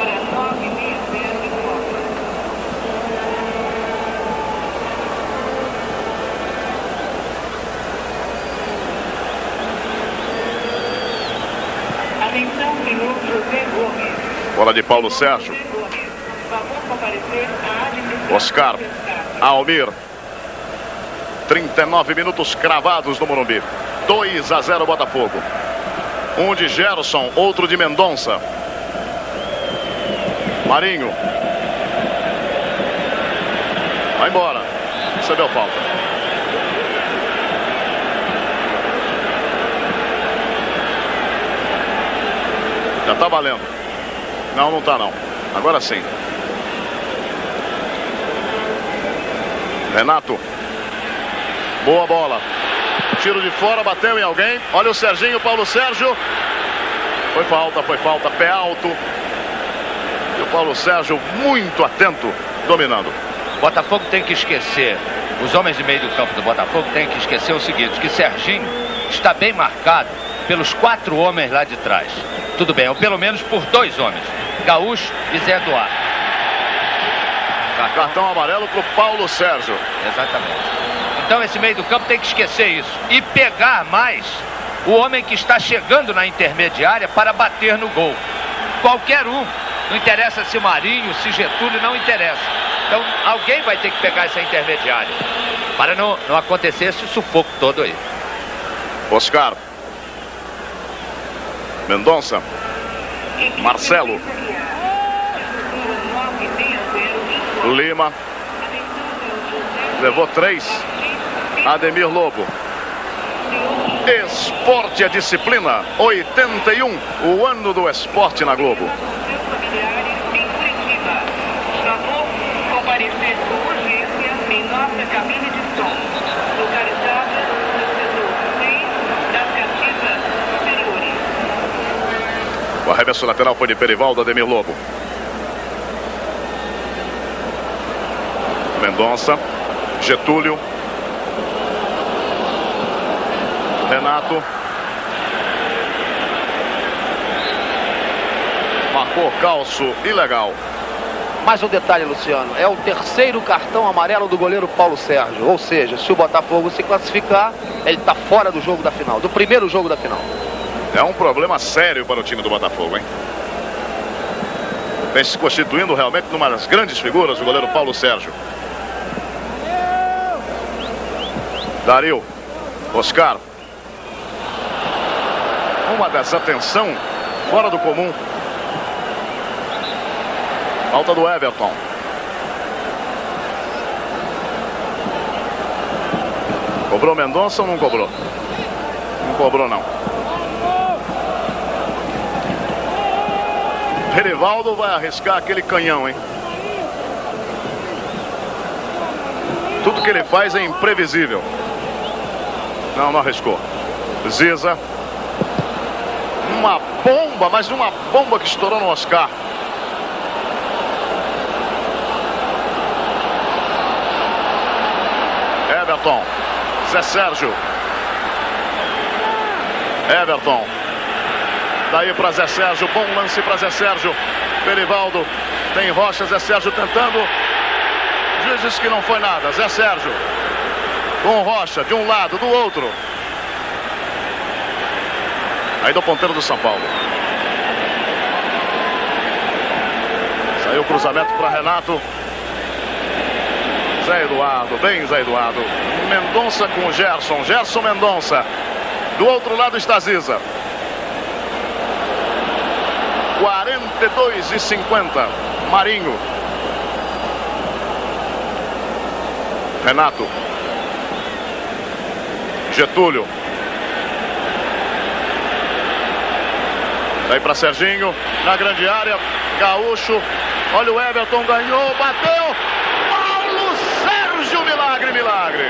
Bola de Paulo Sérgio. Oscar. Almir. trinta e nove minutos cravados no Morumbi. dois a zero Botafogo. Um de Gerson, outro de Mendonça. Marinho. Vai embora. Recebeu falta. tá valendo. Não, não tá não. Agora sim. Renato. Boa bola. Tiro de fora, bateu em alguém. Olha o Serginho, Paulo Sérgio. Foi falta, foi falta, pé alto. E o Paulo Sérgio muito atento, dominando.
Botafogo tem que esquecer, os homens de meio do campo do Botafogo tem que esquecer o seguinte, que Serginho está bem marcado pelos quatro homens lá de trás. Tudo bem, ou pelo menos por dois homens, Gaúcho e Zé Eduardo.
Cartão, Cartão amarelo para o Paulo Sérgio.
Exatamente. Então esse meio do campo tem que esquecer isso e pegar mais o homem que está chegando na intermediária para bater no gol. Qualquer um. Não interessa se Marinho, se Getúlio, não interessa. Então alguém vai ter que pegar essa intermediária para não, não acontecer esse sufoco todo aí.
Oscar. Mendonça. Marcelo. Lima. Levou três. Ademir Lobo. Esporte é disciplina. oitenta e um. O ano do esporte na Globo.
Cabine de som, localizada no setor C das cativas superiores.
O arremesso lateral foi de Perivaldo, Ademir Lobo. Mendonça, Getúlio, Renato. Marcou calço ilegal.
Mais um detalhe, Luciano, é o terceiro cartão amarelo do goleiro Paulo Sérgio. Ou seja, se o Botafogo se classificar, ele está fora do jogo da final, do primeiro jogo da final.
É um problema sério para o time do Botafogo, hein? Vem se constituindo realmente numa das grandes figuras, o goleiro Paulo Sérgio. Dario, Oscar. Uma desatenção fora do comum. Falta do Everton. Cobrou Mendonça ou não cobrou? Não cobrou, não. Perivaldo vai arriscar aquele canhão, hein? Tudo que ele faz é imprevisível. Não, não arriscou. Ziza. Uma bomba, mas uma bomba que estourou no Oscar. Everton. Zé Sérgio. Everton. Daí para Zé Sérgio. Bom lance para Zé Sérgio. Perivaldo. Tem Rocha. Zé Sérgio tentando. O juiz disse que não foi nada. Zé Sérgio. Com Rocha. De um lado, do outro. Aí do ponteiro do São Paulo. Saiu o cruzamento para Renato. Zé Eduardo, bem Zé Eduardo. Mendonça com o Gerson. Gerson Mendonça. Do outro lado está Ziza. quarenta e dois e cinquenta. Marinho. Renato. Getúlio. Daí para Serginho. Na grande área. Gaúcho. Olha o Everton. Ganhou. Bateu. Milagre, milagre.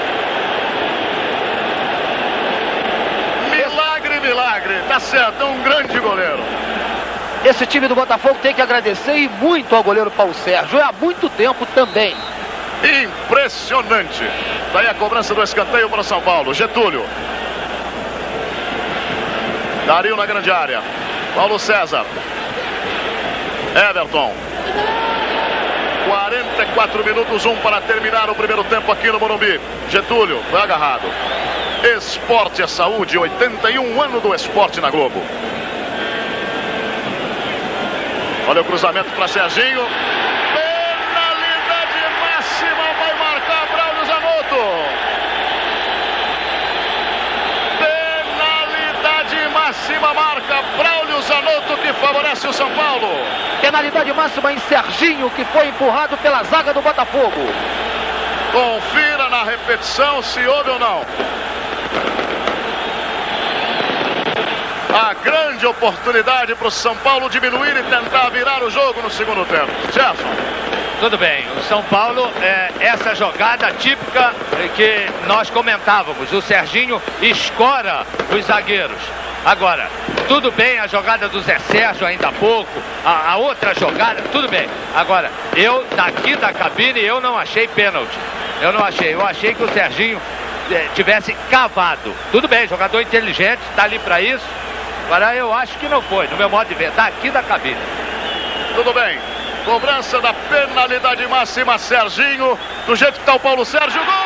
Milagre, milagre. Tá certo, é um grande goleiro.
Esse time do Botafogo tem que agradecer e muito ao goleiro Paulo Sérgio. É há muito tempo também.
Impressionante. Daí a cobrança do escanteio para o São Paulo. Getúlio. Dario na grande área. Paulo César. Everton. quarenta e quatro minutos, um para terminar o primeiro tempo aqui no Morumbi. Getúlio foi agarrado. Esporte é saúde, oitenta e um, ano do esporte na Globo. Olha o cruzamento para Serginho. Penalidade máxima, vai marcar Braulio Zanotto. Penalidade máxima, marca Braulio Zanotto, que favorece o São Paulo.
Penalidade máxima em Serginho, que foi empurrado pela zaga do Botafogo.
Confira na repetição se houve ou não. A grande oportunidade para o São Paulo diminuir e tentar virar o jogo no segundo tempo. Gerson.
Tudo bem, o São Paulo, é, essa jogada típica que nós comentávamos, o Serginho escora os zagueiros. Agora, tudo bem a jogada do Zé Sérgio ainda há pouco, a, a outra jogada, tudo bem. Agora, eu daqui da cabine, eu não achei pênalti. Eu não achei, eu achei que o Serginho é, tivesse cavado. Tudo bem, jogador inteligente, está ali para isso. Agora, eu acho que não foi, no meu modo de ver, daqui da cabine.
Tudo bem. Cobrança da penalidade máxima, Serginho. Do jeito que está o Paulo Sérgio. Gol!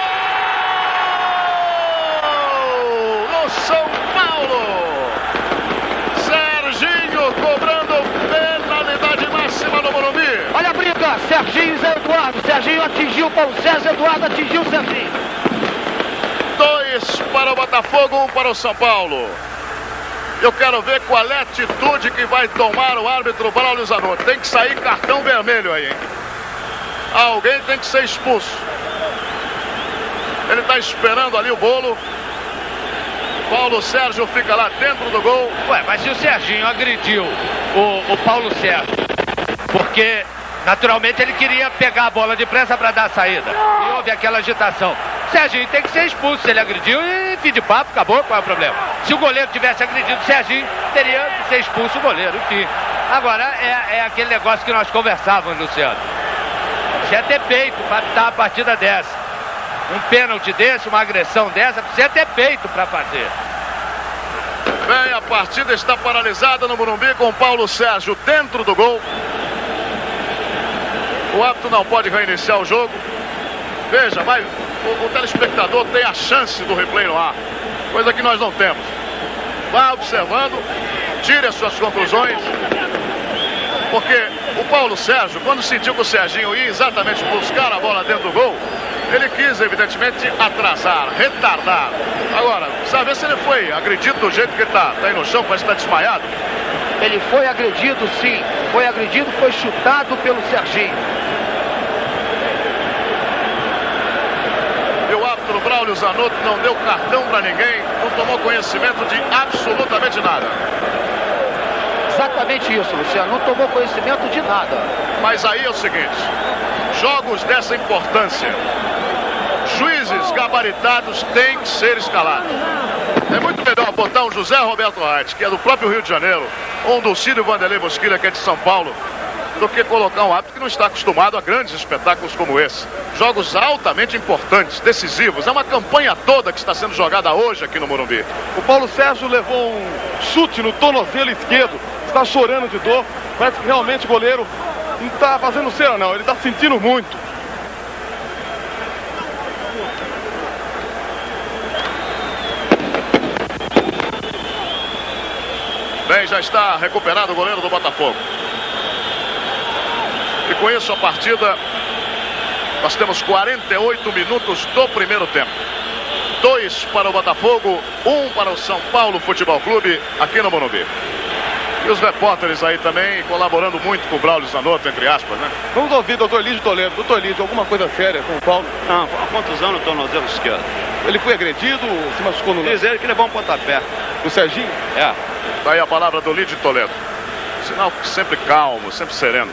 No São Paulo. Serginho cobrando penalidade máxima no Morumbi.
Olha a briga, Serginho e Zé Eduardo. Serginho atingiu o Paulo Sérgio, Eduardo atingiu o Serginho.
Dois para o Botafogo, um para o São Paulo. Eu quero ver qual é a atitude que vai tomar o árbitro Braulio Zanotto. Tem que sair cartão vermelho aí, hein? Alguém tem que ser expulso. Ele está esperando ali o bolo. Paulo Sérgio fica lá dentro do gol.
Ué, mas se o Serginho agrediu o, o Paulo Sérgio, porque naturalmente ele queria pegar a bola depressa para dar a saída, e houve aquela agitação. Serginho tem que ser expulso. Se ele agrediu, e fim de papo, acabou, qual é o problema? Se o goleiro tivesse agredido o Serginho, teria que ser expulso o goleiro, enfim. Agora, é, é aquele negócio que nós conversávamos, Luciano. Precisa ter peito para dar a partida dessa. Um pênalti desse, uma agressão dessa, precisa ter peito para fazer.
Bem, a partida está paralisada no Morumbi com Paulo Sérgio dentro do gol. O árbitro não pode reiniciar o jogo. Veja, vai... O, o telespectador tem a chance do replay no ar, coisa que nós não temos. Vá observando, tire as suas conclusões, porque o Paulo Sérgio, quando sentiu que o Serginho ia exatamente buscar a bola dentro do gol, ele quis, evidentemente, atrasar, retardar. Agora, saber se ele foi agredido do jeito que ele está, tá aí no chão, parece que está desmaiado.
Ele foi agredido, sim. Foi agredido, foi chutado pelo Serginho.
O Braulio Zanotto não deu cartão para ninguém, não tomou conhecimento de absolutamente nada.
Exatamente isso, Luciano, não tomou conhecimento de nada.
Mas aí é o seguinte, jogos dessa importância, juízes gabaritados têm que ser escalados. É muito melhor botar um José Roberto Reit, que é do próprio Rio de Janeiro, ou um Dulcídio Vanderlei Bosquilha, que é de São Paulo, do que colocar um árbitro que não está acostumado a grandes espetáculos como esse. Jogos altamente importantes, decisivos. É uma campanha toda que está sendo jogada hoje aqui no Morumbi.
O Paulo Sérgio levou um chute no tornozelo esquerdo, está chorando de dor. Parece que realmente o goleiro não está fazendo cera não, ele está sentindo muito.
Bem, já está recuperado o goleiro do Botafogo. E com isso a partida, nós temos quarenta e oito minutos do primeiro tempo. Dois para o Botafogo, um para o São Paulo Futebol Clube, aqui no Morumbi. E os repórteres aí também colaborando muito com o Braulio Zanotto, entre aspas, né?
Vamos ouvir o doutor Lídio Toledo. Doutor Lídio, alguma coisa séria com o Paulo?
Não, foi uma contusão no tornozelo esquerdo.
Ele foi agredido ou se machucou no lance?
Diz ele que levou um pontapé.
O Serginho?
É.
Tá aí a palavra do Lídio Toledo. Sinal sempre calmo, sempre sereno.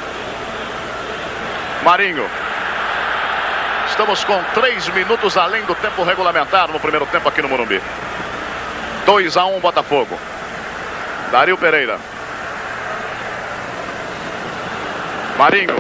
Marinho. Estamos com três minutos além do tempo regulamentar no primeiro tempo aqui no Morumbi. dois a um Botafogo. Dario Pereira. Marinho.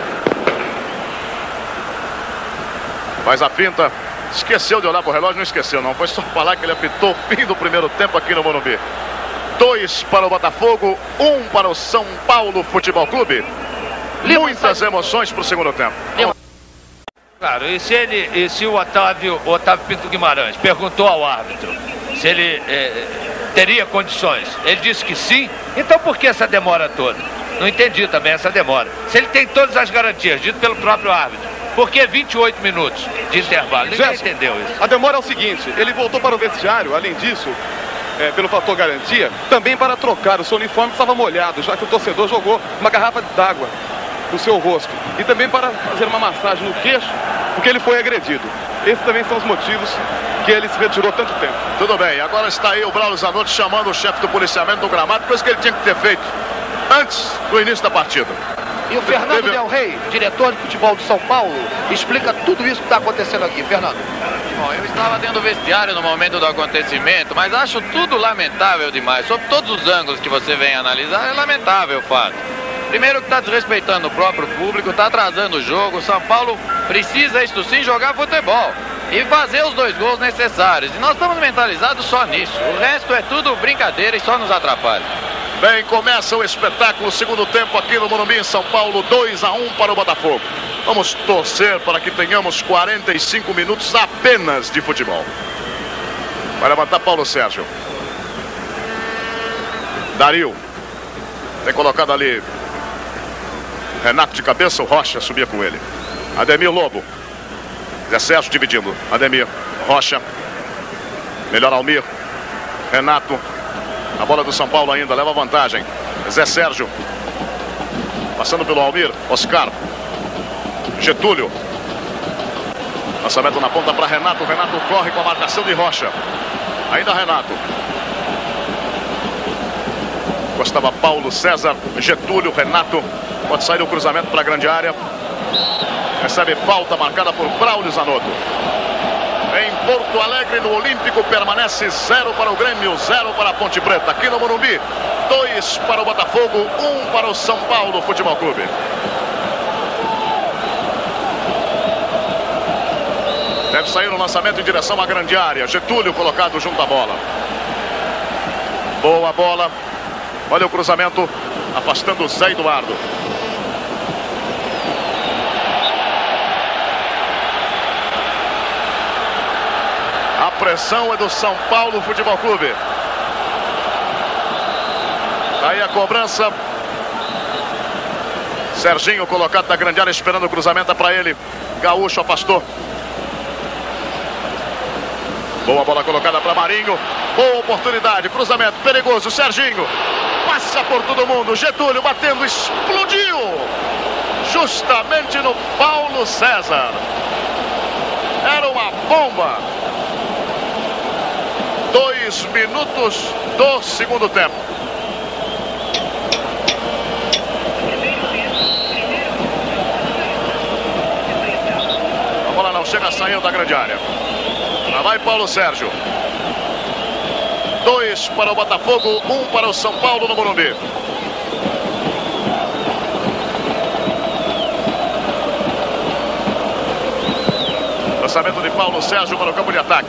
Faz a finta. Esqueceu de olhar para o relógio, não esqueceu não. Foi só falar que ele apitou o fim do primeiro tempo aqui no Morumbi. dois para o Botafogo, um para o São Paulo Futebol Clube. Muitas emoções para o segundo tempo.
Claro, e se, ele, e se o Otávio, o Otávio Pinto Guimarães perguntou ao árbitro se ele eh, teria condições, ele disse que sim, então por que essa demora toda? Não entendi também essa demora. Se ele tem todas as garantias, dito pelo próprio árbitro, por que vinte e oito minutos de intervalo? Ninguém
Gerson,
entendeu isso.
A demora é o seguinte, ele voltou para o vestiário, além disso, é, pelo fator garantia, também para trocar o seu uniforme que estava molhado, já que o torcedor jogou uma garrafa d'água no seu rosto. E também para fazer uma massagem no queixo, porque ele foi agredido. Esses também são os motivos que ele se retirou tanto tempo.
Tudo bem, agora está aí o Braulio Zanotto chamando o chefe do policiamento do gramado, coisa que ele tinha que ter feito antes do início da partida.
E o Fernando
Teve...
Del Rey, diretor de futebol do São Paulo, explica tudo isso que está acontecendo aqui. Fernando.
Bom, eu estava dentro do vestiário no momento do acontecimento, mas acho tudo lamentável demais. Sob todos os ângulos que você vem analisar, é lamentável o fato. Primeiro que está desrespeitando o próprio público, está atrasando o jogo. O São Paulo precisa, isso sim, jogar futebol e fazer os dois gols necessários. E nós estamos mentalizados só nisso. O resto é tudo brincadeira e só nos atrapalha.
Bem, começa o espetáculo, segundo tempo aqui no Morumbi, em São Paulo, dois a um para o Botafogo. Vamos torcer para que tenhamos quarenta e cinco minutos apenas de futebol. Vai levantar Paulo Sérgio. Dario. Tem colocado ali Renato de cabeça, o Rocha subia com ele. Ademir Lobo. Zé Sérgio dividindo. Ademir, Rocha. Melhor Almir. Renato. A bola do São Paulo ainda, leva vantagem. Zé Sérgio. Passando pelo Almir. Oscar. Getúlio. Lançamento na ponta para Renato. Renato corre com a marcação de Rocha. Ainda Renato. Gostava Paulo César. Getúlio, Renato. Pode sair o cruzamento para a grande área. Recebe falta marcada por Braulio Zanotto. Em Porto Alegre, no Olímpico, permanece zero para o Grêmio, zero para a Ponte Preta. Aqui no Morumbi, dois para o Botafogo, um para o São Paulo Futebol Clube. Deve sair o lançamento em direção à grande área. Getúlio colocado junto à bola. Boa bola. Olha o cruzamento, afastando o Zé Eduardo. A pressão é do São Paulo Futebol Clube. Aí a cobrança. Serginho colocado na grande área, esperando o cruzamento, é para ele. Gaúcho afastou. Boa bola colocada para Marinho. Boa oportunidade, cruzamento perigoso. Serginho passa por todo mundo. Getúlio batendo, explodiu justamente no Paulo César. Era uma bomba. Dois minutos do segundo tempo. A bola não chega, saiu da grande área. Lá vai Paulo Sérgio. Dois para o Botafogo, um para o São Paulo no Morumbi. Lançamento de Paulo Sérgio para o campo de ataque.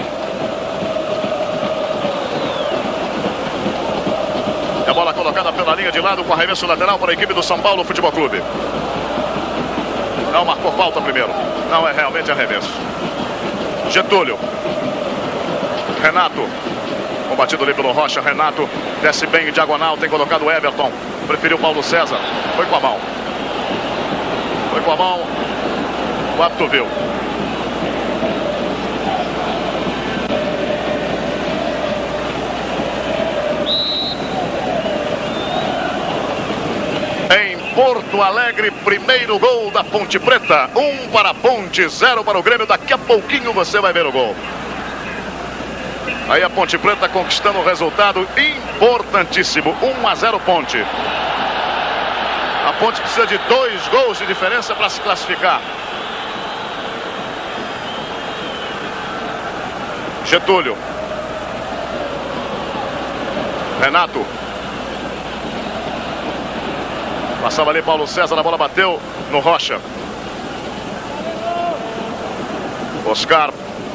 A bola colocada pela linha de lado com arremesso lateral para a equipe do São Paulo Futebol Clube. Não marcou falta primeiro. Não, é realmente arremesso. Getúlio. Renato. Combatido ali pelo Rocha. Renato desce bem em diagonal. Tem colocado o Everton. Preferiu Paulo César. Foi com a mão. Foi com a mão. O árbitro viu. Em Porto Alegre, primeiro gol da Ponte Preta. Um para a Ponte, zero para o Grêmio. Daqui a pouquinho você vai ver o gol. Aí a Ponte Preta conquistando o resultado importantíssimo. um a zero Ponte. A Ponte precisa de dois gols de diferença para se classificar. Getúlio. Renato. Passava ali Paulo César, a bola bateu no Rocha. Oscar.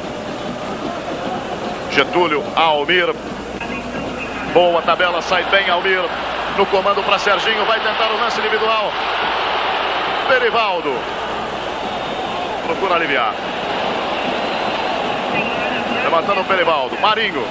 Getúlio, Almir. Boa tabela, sai bem Almir. No comando para Serginho, vai tentar o lance individual. Perivaldo. Procura aliviar. Levantando o Perivaldo. Marinho.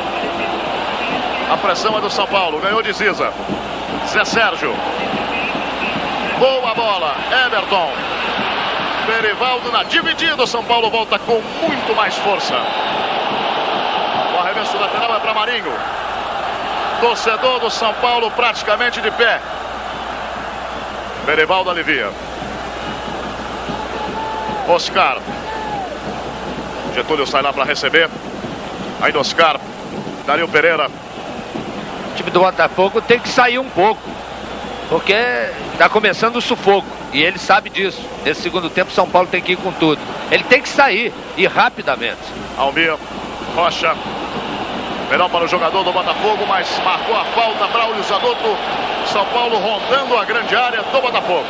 A pressão é do São Paulo, ganhou de Ziza. Zé Sérgio. Boa bola, Everton. Perivaldo na dividida. O São Paulo volta com muito mais força. O arremesso lateral é para Marinho. Torcedor do São Paulo praticamente de pé. Perivaldo alivia. Oscar. Getúlio sai lá para receber. Ainda Oscar. Dario Pereira.
O time do Botafogo tem que sair um pouco, porque está começando o sufoco. E ele sabe disso. Nesse segundo tempo, São Paulo tem que ir com tudo. Ele tem que sair, e rapidamente.
Almir Rocha. Melhor para o jogador do Botafogo, mas marcou a falta. Braulio Zanotto. São Paulo rondando a grande área do Botafogo.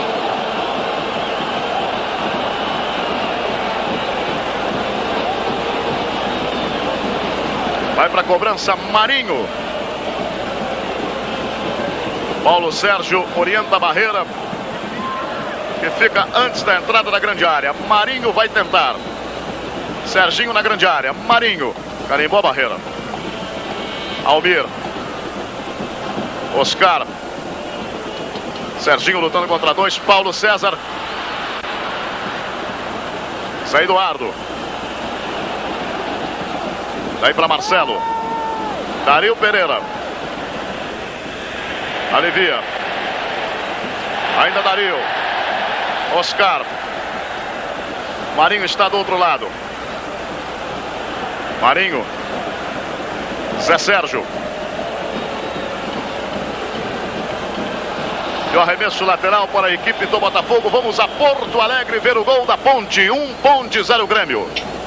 Vai para a cobrança Marinho. Paulo Sérgio orienta a barreira, que fica antes da entrada da grande área. Marinho vai tentar. Serginho na grande área. Marinho carimbou a barreira. Almir. Oscar. Serginho lutando contra dois. Paulo César. Zé Eduardo. Daí para Marcelo. Dario Pereira. Alivia. Ainda Dario. Oscar. Marinho está do outro lado. Marinho. Zé Sérgio. E o arremesso lateral para a equipe do Botafogo. Vamos a Porto Alegre ver o gol da Ponte. Um Ponte, zero Grêmio.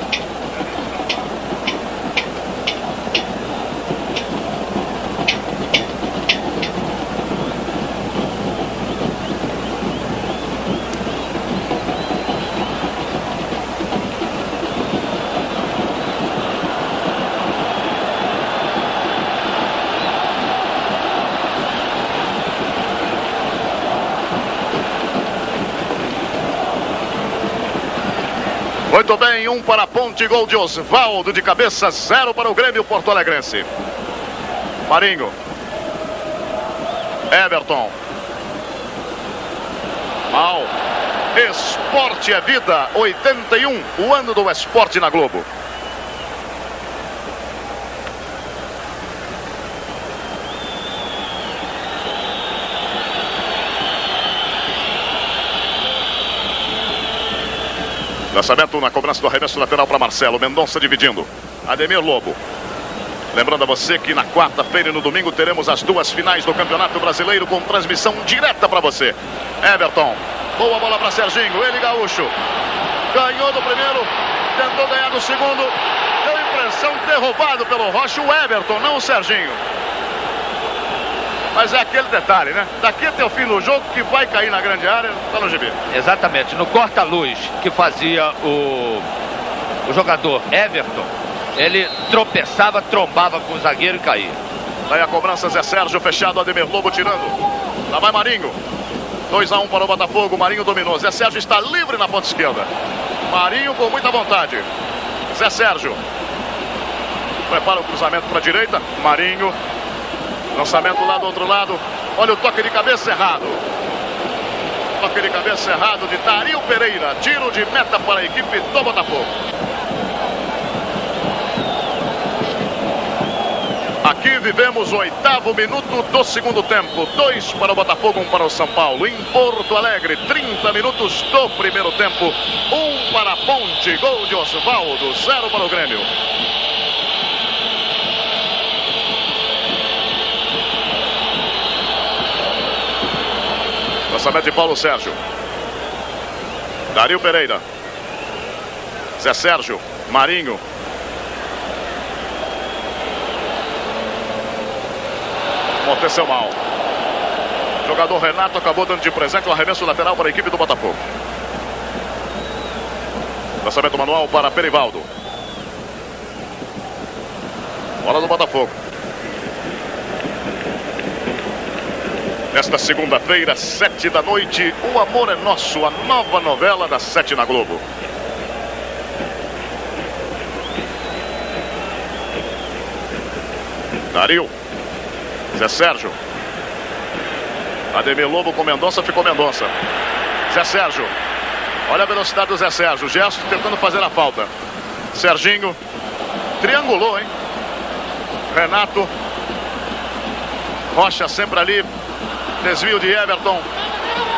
Muito bem, um para a Ponte, gol de Osvaldo de cabeça, zero para o Grêmio Porto Alegrense. Marinho. Everton. Mal. Esporte é vida, oitenta e um, o ano do esporte na Globo. Lançamento na cobrança do arremesso lateral para Marcelo. Mendonça dividindo. Ademir Lobo. Lembrando a você que na quarta-feira e no domingo teremos as duas finais do Campeonato Brasileiro com transmissão direta para você. Everton. Boa bola para Serginho. Ele, gaúcho. Ganhou do primeiro. Tentou ganhar do segundo. Deu impressão derrubado pelo Rocha. O Everton, não o Serginho. Mas é aquele detalhe, né? Daqui até o fim do jogo que vai cair na grande área, tá no G B.
Exatamente. No corta-luz que fazia o, o jogador Everton, ele tropeçava, trombava com o zagueiro e caía.
Daí a cobrança, Zé Sérgio fechado, Ademir Lobo tirando. Lá vai Marinho. dois a um para o Botafogo, Marinho dominou. Zé Sérgio está livre na ponta esquerda. Marinho com muita vontade. Zé Sérgio. Prepara o cruzamento para a direita. Marinho. Lançamento lá do outro lado. Olha o toque de cabeça errado. Toque de cabeça errado de Dario Pereira. Tiro de meta para a equipe do Botafogo. Aqui vivemos o oitavo minuto do segundo tempo. Dois para o Botafogo, um para o São Paulo. Em Porto Alegre, trinta minutos do primeiro tempo. Um para a Ponte. Gol de Osvaldo. Zero para o Grêmio. Lançamento de Paulo Sérgio. Dario Pereira. Zé Sérgio. Marinho. Amorteceu mal. Jogador Renato acabou dando de presente o arremesso lateral para a equipe do Botafogo. Lançamento manual para Perivaldo. Bola do Botafogo. Nesta segunda-feira, sete da noite, O Amor é Nosso, a nova novela das sete na Globo. Dario. Zé Sérgio. Ademir Lobo com Mendonça, ficou Mendonça. Zé Sérgio. Olha a velocidade do Zé Sérgio. Gesto tentando fazer a falta. Serginho. Triangulou, hein? Renato. Rocha sempre ali. Desvio de Everton.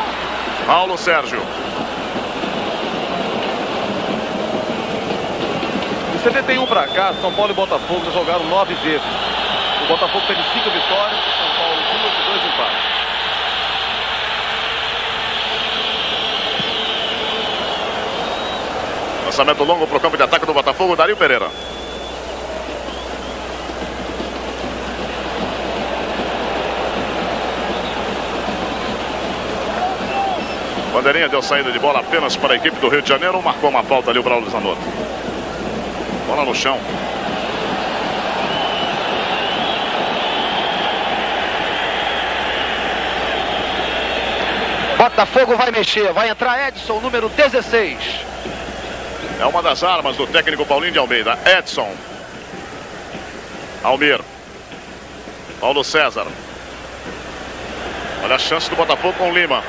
Paulo Sérgio.
De setenta e um para cá, São Paulo e Botafogo já jogaram nove vezes. O Botafogo teve cinco vitórias, o São Paulo duas e dois empates.
Lançamento longo para o campo de ataque do Botafogo, Dario Pereira. Bandeirinha deu saída de bola apenas para a equipe do Rio de Janeiro. Marcou uma falta ali o Braulio Zanotto. Bola no chão.
Botafogo vai mexer, vai entrar Edson, número dezesseis.
É uma das armas do técnico Paulinho de Almeida. Edson. Almir. Paulo César. Olha a chance do Botafogo com Lima.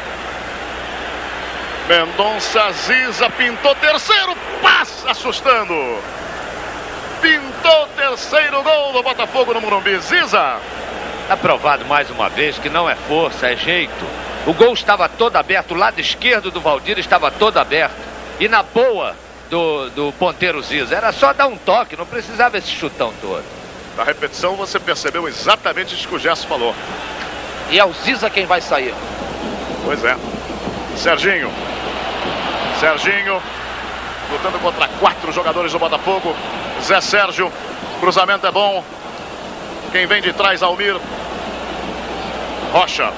Mendonça, Ziza, pintou terceiro, passa assustando. Pintou terceiro gol do Botafogo no Morumbi. Ziza.
Aprovado mais uma vez que não é força, é jeito. O gol estava todo aberto, o lado esquerdo do Valdir estava todo aberto. E na boa do, do ponteiro Ziza, era só dar um toque, não precisava esse chutão todo.
Na repetição você percebeu exatamente isso que o Gerson falou.
E é o Ziza quem vai sair.
Pois é. Serginho. Serginho, lutando contra quatro jogadores do Botafogo. Zé Sérgio, cruzamento é bom. Quem vem de trás, Almir. Rocha.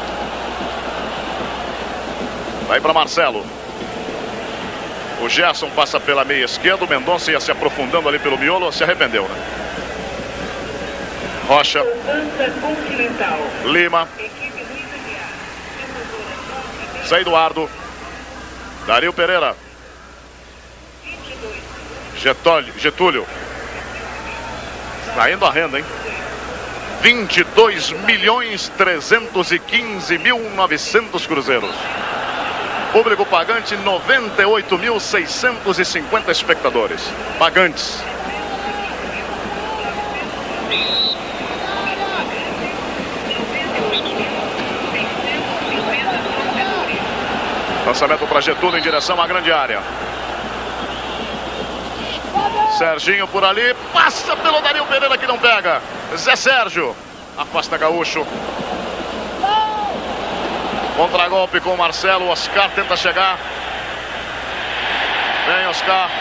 Vai para Marcelo. O Gerson passa pela meia esquerda. O Mendonça ia se aprofundando ali pelo miolo. Se arrependeu, né? Rocha. Lima. Zé Eduardo. Dario Pereira. Getúlio. Getúlio. Saindo a renda, hein? vinte e dois milhões trezentos e quinze mil e novecentos cruzeiros. Público pagante, noventa e oito mil seiscentos e cinquenta espectadores. Pagantes. Lançamento para Getúlio em direção à grande área. Serginho por ali. Passa pelo Dario Pereira que não pega. Zé Sérgio. Afasta Gaúcho. Contragolpe com o Marcelo. Oscar tenta chegar. Vem Oscar.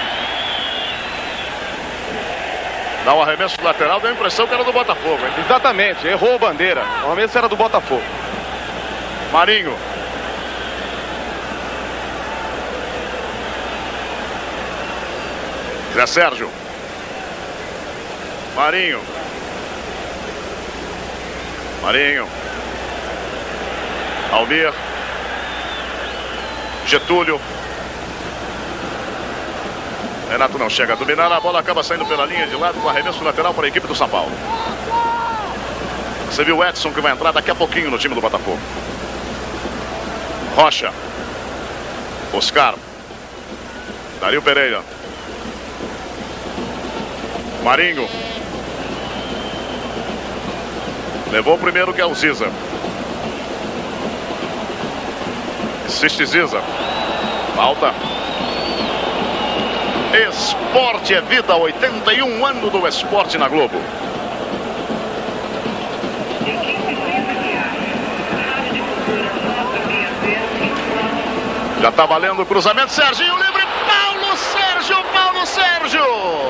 Dá um arremesso lateral. Deu a impressão que era do Botafogo, hein?
Exatamente. Errou a bandeira. O arremesso era do Botafogo.
Marinho. Zé Sérgio. Marinho. Marinho. Almir. Getúlio. Renato não chega a dominar. A bola acaba saindo pela linha de lado com arremesso lateral para a equipe do São Paulo. Você viu o Edson que vai entrar daqui a pouquinho no time do Botafogo. Rocha. Oscar. Dario Pereira. Marinho. Levou o primeiro que é o Ziza. Insiste Ziza. Falta. Esporte é vida. oitenta e um anos do esporte na Globo. Já tá valendo o cruzamento. Serginho livre. Paulo Sérgio. Paulo Sérgio.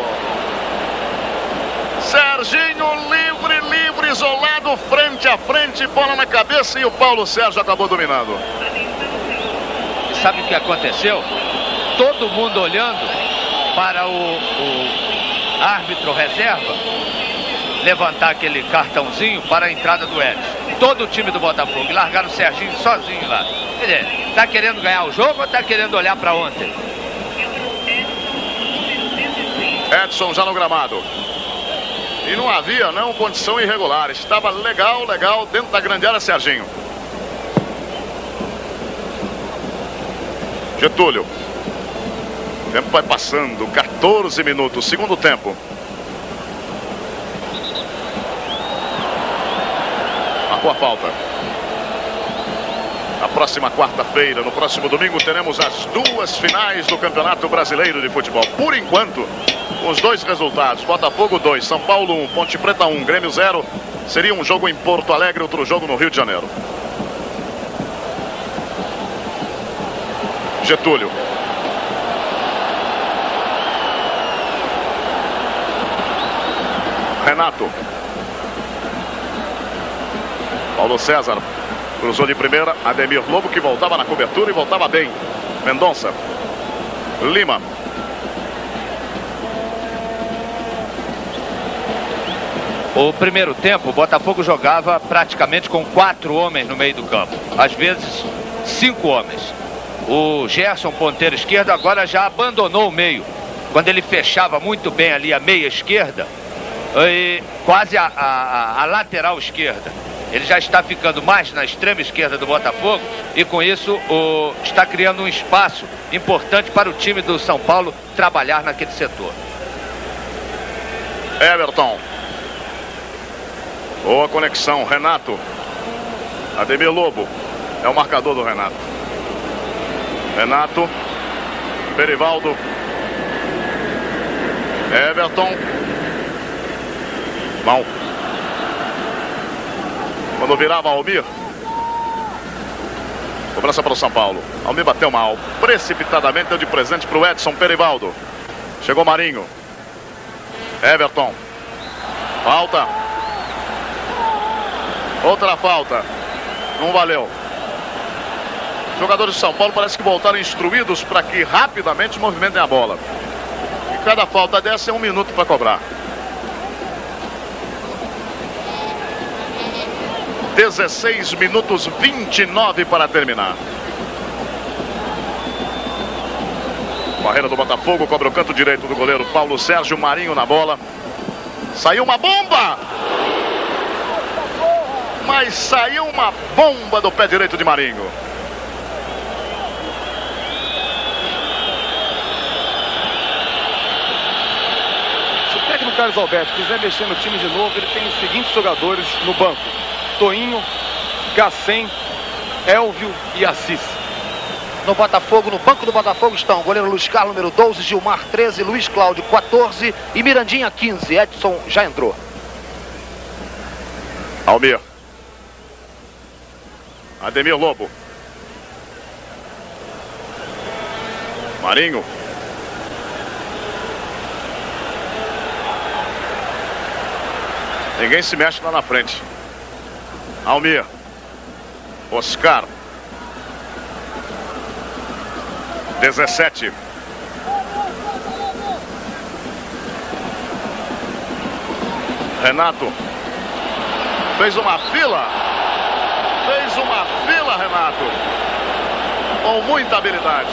Serginho livre, livre, isolado, frente a frente, bola na cabeça e o Paulo Sérgio acabou dominando.
E sabe o que aconteceu? Todo mundo olhando para o, o árbitro reserva levantar aquele cartãozinho para a entrada do Edson. Todo o time do Botafogo e largaram o Serginho sozinho lá. Quer dizer, tá querendo ganhar o jogo ou tá querendo olhar para ontem?
Edson já no gramado. E não havia, não, condição irregular. Estava legal, legal, dentro da grande área, Serginho. Getúlio. O tempo vai passando, quatorze minutos, segundo tempo. Marcou a falta. Na próxima quarta-feira, no próximo domingo, teremos as duas finais do Campeonato Brasileiro de Futebol. Por enquanto, Os dois resultados, Botafogo dois, São Paulo um, Ponte Preta um, Grêmio zero, seria um jogo em Porto Alegre, outro jogo no Rio de Janeiro. Getúlio. Renato. Paulo César cruzou de primeira. Ademir Lobo, que voltava na cobertura e voltava bem. Mendonça. Lima.
O primeiro tempo, o Botafogo jogava praticamente com quatro homens no meio do campo. Às vezes, cinco homens. O Gerson, ponteiro esquerdo, agora já abandonou o meio. Quando ele fechava muito bem ali a meia esquerda, e quase a, a, a lateral esquerda. Ele já está ficando mais na extrema esquerda do Botafogo e com isso o, está criando um espaço importante para o time do São Paulo trabalhar naquele setor.
Everton. Boa conexão, Renato. Ademir Lobo é o marcador do Renato. Renato. Perivaldo. Everton. Mão. Quando virava Almir. Cobrança para o São Paulo. Almir bateu mal. Precipitadamente deu de presente para o Edson Perivaldo. Chegou Marinho. Everton. Falta. Outra falta. Não valeu. Os jogadores de São Paulo parece que voltaram instruídos para que rapidamente movimentem a bola. E cada falta dessa é um minuto para cobrar. dezesseis minutos, vinte e nove para terminar. Barreira do Botafogo, cobra o canto direito do goleiro Paulo Sérgio. Marinho na bola. Saiu uma bomba! Mas saiu uma bomba do pé direito de Marinho.
Se o técnico Carlos Alberto quiser mexer no time de novo, ele tem os seguintes jogadores no banco: Toinho, Gacém, Elvio e Assis.
No Botafogo, no banco do Botafogo estão o goleiro Luiz Carlos, número doze, Gilmar, treze, Luiz Cláudio, quatorze e Mirandinha, quinze. Edson já entrou.
Almir. Ademir Lobo. Marinho. Ninguém se mexe lá na frente. Almir. Oscar. dezessete. Renato. Fez uma fila. Fez uma fila, Renato. Com muita habilidade.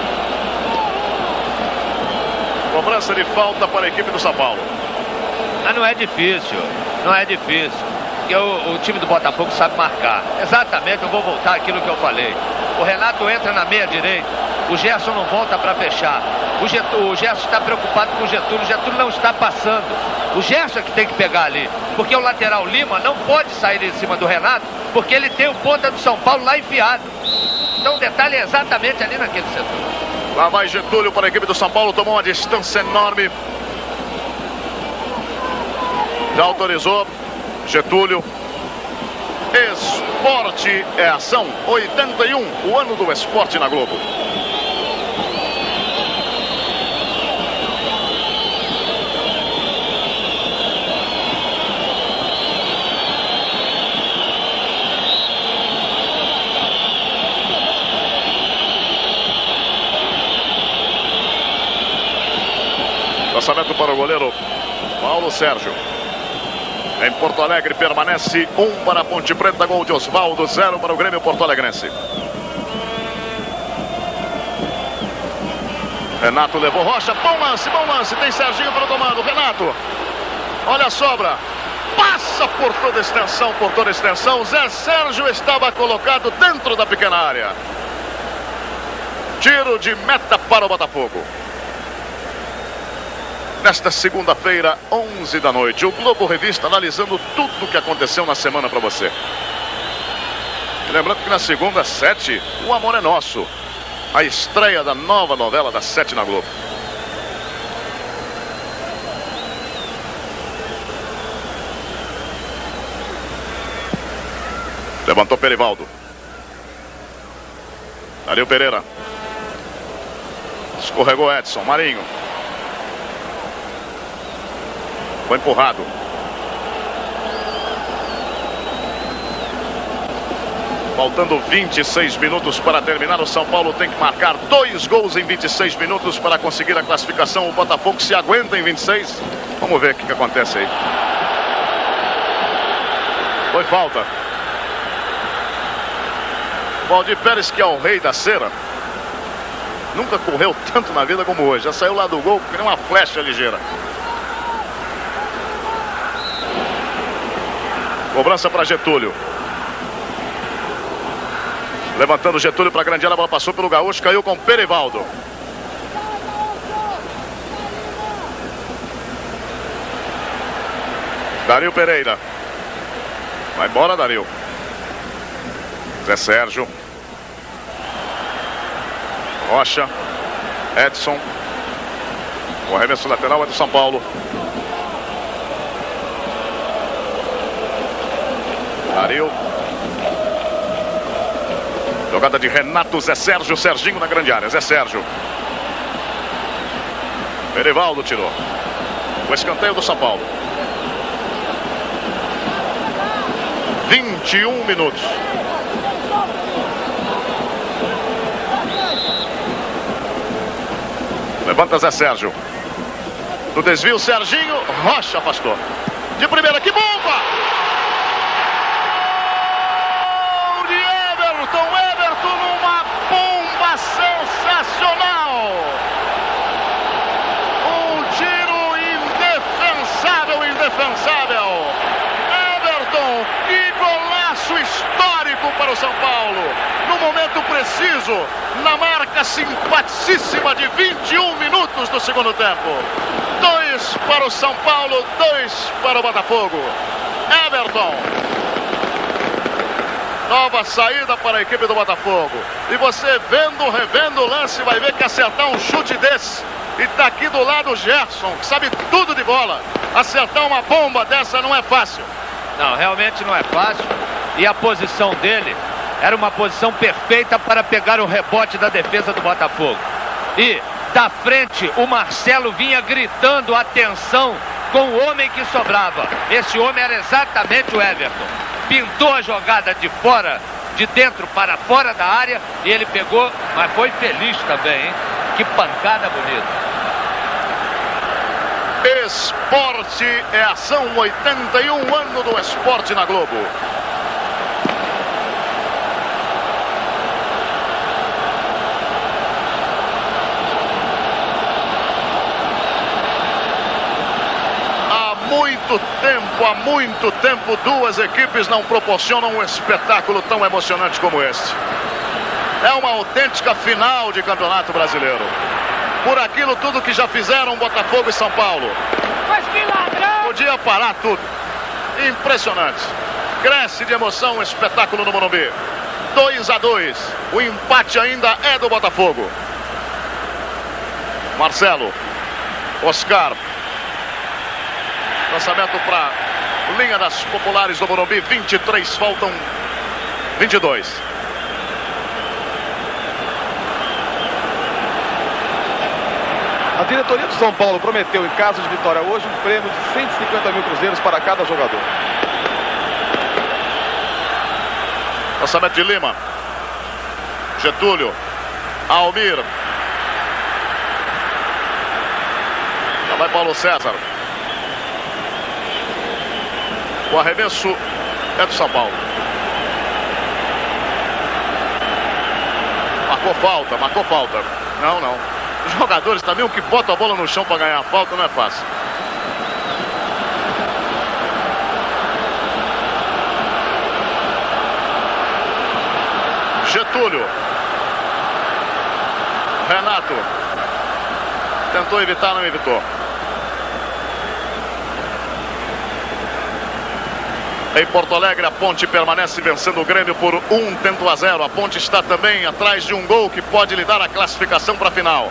Cobrança de falta para a equipe do São Paulo.
Ah, não é difícil. Não é difícil. Porque o, o time do Botafogo sabe marcar. Exatamente, eu vou voltar àquilo que eu falei. O Renato entra na meia direita. O Gerson não volta para fechar. O, Getúlio, o Gerson está preocupado com o Getúlio. O Getúlio não está passando. O Gerson é que tem que pegar ali. Porque o lateral Lima não pode sair em cima do Renato, porque ele tem o ponta do São Paulo lá enfiado. Então o detalhe é exatamente ali naquele setor.
Lá vai Getúlio para a equipe do São Paulo. Tomou uma distância enorme. Já autorizou. Getúlio. Esporte é ação. oitenta e um, o ano do esporte na Globo. Lançamento para o goleiro Paulo Sérgio. Em Porto Alegre permanece um para a Ponte Preta, gol de Osvaldo, zero para o Grêmio Porto Alegrense. Renato levou Rocha, bom lance, bom lance, tem Serginho para o comando. Renato, olha a sobra, passa por toda a extensão, por toda a extensão. Zé Sérgio estava colocado dentro da pequena área. Tiro de meta para o Botafogo. Nesta segunda-feira, onze da noite, o Globo Revista analisando tudo o que aconteceu na semana para você. E lembrando que na segunda, sete, O Amor é Nosso. A estreia da nova novela das sete na Globo. Levantou Perivaldo. Dario Pereira. Escorregou Edson. Marinho. Foi empurrado. Faltando vinte e seis minutos para terminar, o São Paulo tem que marcar dois gols em vinte e seis minutos para conseguir a classificação. O Botafogo se aguenta em vinte e seis. Vamos ver o que, que acontece aí. Foi falta. Valdir Pérez, que é o rei da cera, nunca correu tanto na vida como hoje. Já saiu lá do gol que nem uma flecha ligeira. Cobrança para Getúlio. Levantando Getúlio para a grande área, a bola passou pelo Gaúcho, caiu com Perivaldo. Dario Pereira. Vai embora, Dario. Zé Sérgio. Rocha. Edson. O arremesso lateral é do São Paulo. Dario. Jogada de Renato, Zé Sérgio, Serginho na grande área. Zé Sérgio. Perivaldo tirou. O escanteio do São Paulo. vinte e um minutos. Levanta Zé Sérgio. No desvio, Serginho. Rocha afastou. De primeira, que bomba! Sensacional! Um tiro indefensável, indefensável. Everton, que golaço histórico para o São Paulo. No momento preciso, na marca simpaticíssima de vinte e um minutos do segundo tempo. Dois para o São Paulo, dois para o Botafogo. Everton. Nova saída para a equipe do Botafogo. E você vendo, revendo o lance, vai ver que acertar um chute desse. E está aqui do lado o Gerson, que sabe tudo de bola. Acertar uma bomba dessa não é fácil.
Não, realmente não é fácil. E a posição dele era uma posição perfeita para pegar o rebote da defesa do Botafogo. E da frente o Marcelo vinha gritando atenção com o homem que sobrava. Esse homem era exatamente o Everton. Pintou a jogada de fora, de dentro para fora da área, e ele pegou, mas foi feliz também, hein? Que pancada bonita.
Esporte é ação, oitenta e um anos do esporte na Globo. Muito tempo, há muito tempo, duas equipes não proporcionam um espetáculo tão emocionante como este. É uma autêntica final de Campeonato Brasileiro. Por aquilo tudo que já fizeram Botafogo e São Paulo.
Mas que ladrão!
Podia parar tudo. Impressionante. Cresce de emoção o espetáculo no Morumbi. dois a dois. O empate ainda é do Botafogo. Marcelo. Oscar. Lançamento para linha das populares do Morumbi. vinte e três, faltam vinte e dois.
A diretoria do São Paulo prometeu, em caso de vitória hoje, um prêmio de cento e cinquenta mil cruzeiros para cada jogador.
Lançamento de Lima. Getúlio. Almir. Já vai Paulo César. O arremesso é do São Paulo. Marcou falta, marcou falta. Não, não. Os jogadores também, o que bota a bola no chão para ganhar a falta não é fácil. Getúlio. Renato. Tentou evitar, não evitou. Em Porto Alegre, a Ponte permanece vencendo o Grêmio por um tento a zero. A Ponte está também atrás de um gol que pode lhe dar a classificação para a final.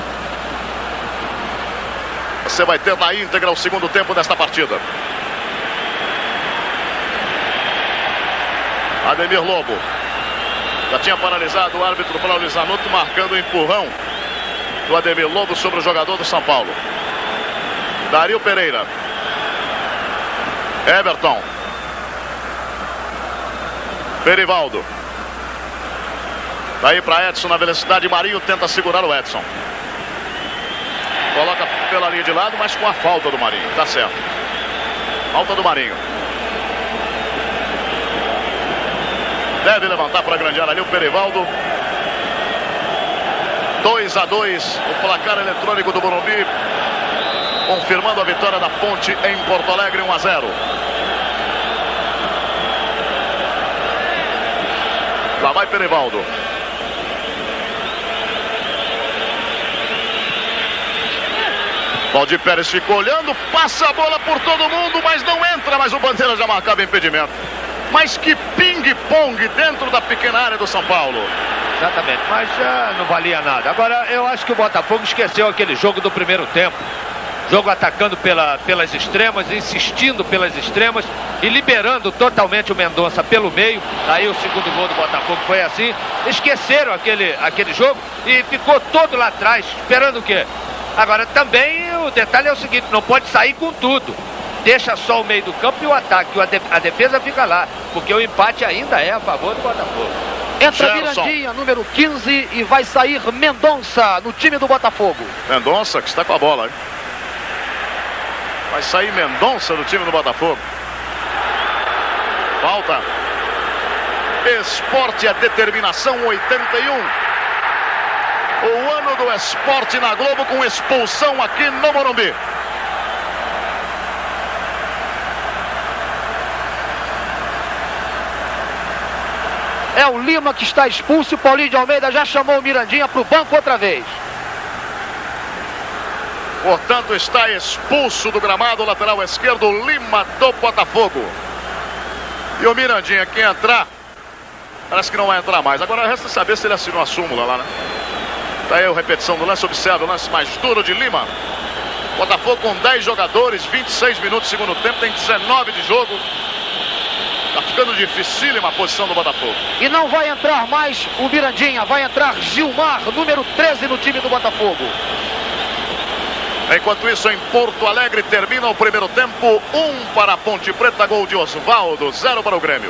Você vai ter na íntegra o segundo tempo desta partida. Ademir Lobo. Já tinha paralisado o árbitro Braulio Zanotto, marcando o empurrão do Ademir Lobo sobre o jogador do São Paulo. Dario Pereira. Everton. Perivaldo. Daí para Edson na velocidade. Marinho tenta segurar o Edson. Coloca pela linha de lado, mas com a falta do Marinho. Tá certo. Falta do Marinho. Deve levantar para a grande área ali o Perivaldo. dois a dois. O placar eletrônico do Morumbi. Confirmando a vitória da Ponte em Porto Alegre. um a zero. Lá vai Perivaldo. Valdir Pérez ficou olhando, passa a bola por todo mundo, mas não entra, mas o Bandeira já marcava impedimento. Mas que ping-pong dentro da pequena área do São Paulo.
Exatamente, mas já não valia nada. Agora, eu acho que o Botafogo esqueceu aquele jogo do primeiro tempo. Jogo atacando pela, pelas extremas, insistindo pelas extremas e liberando totalmente o Mendonça pelo meio. Aí o segundo gol do Botafogo foi assim. Esqueceram aquele, aquele jogo e ficou todo lá atrás, esperando o quê? Agora também o detalhe é o seguinte, não pode sair com tudo. Deixa só o meio do campo e o ataque, a defesa fica lá, porque o empate ainda é a favor do Botafogo.
Entra Mirandinha, número quinze, e vai sair Mendonça no time do Botafogo.
Mendonça que está com a bola, hein? Vai sair Mendonça do time do Botafogo. Falta. Esporte é determinação, oitenta e um. O ano do esporte na Globo com expulsão aqui no Morumbi.
É o Lima que está expulso. O Paulinho de Almeida já chamou o Mirandinha para o banco outra vez.
Portanto, está expulso do gramado, lateral esquerdo, Lima do Botafogo. E o Mirandinha, que entrar, parece que não vai entrar mais. Agora resta saber se ele assinou a súmula lá, né? Tá aí a repetição do lance, observa o lance mais duro de Lima. Botafogo com dez jogadores, vinte e seis minutos segundo tempo, tem dezenove de jogo. Tá ficando dificílima a posição do Botafogo.
E não vai entrar mais o Mirandinha, vai entrar Gilmar, número treze no time do Botafogo.
Enquanto isso, em Porto Alegre, termina o primeiro tempo. Um para a Ponte Preta, gol de Osvaldo, zero para o Grêmio.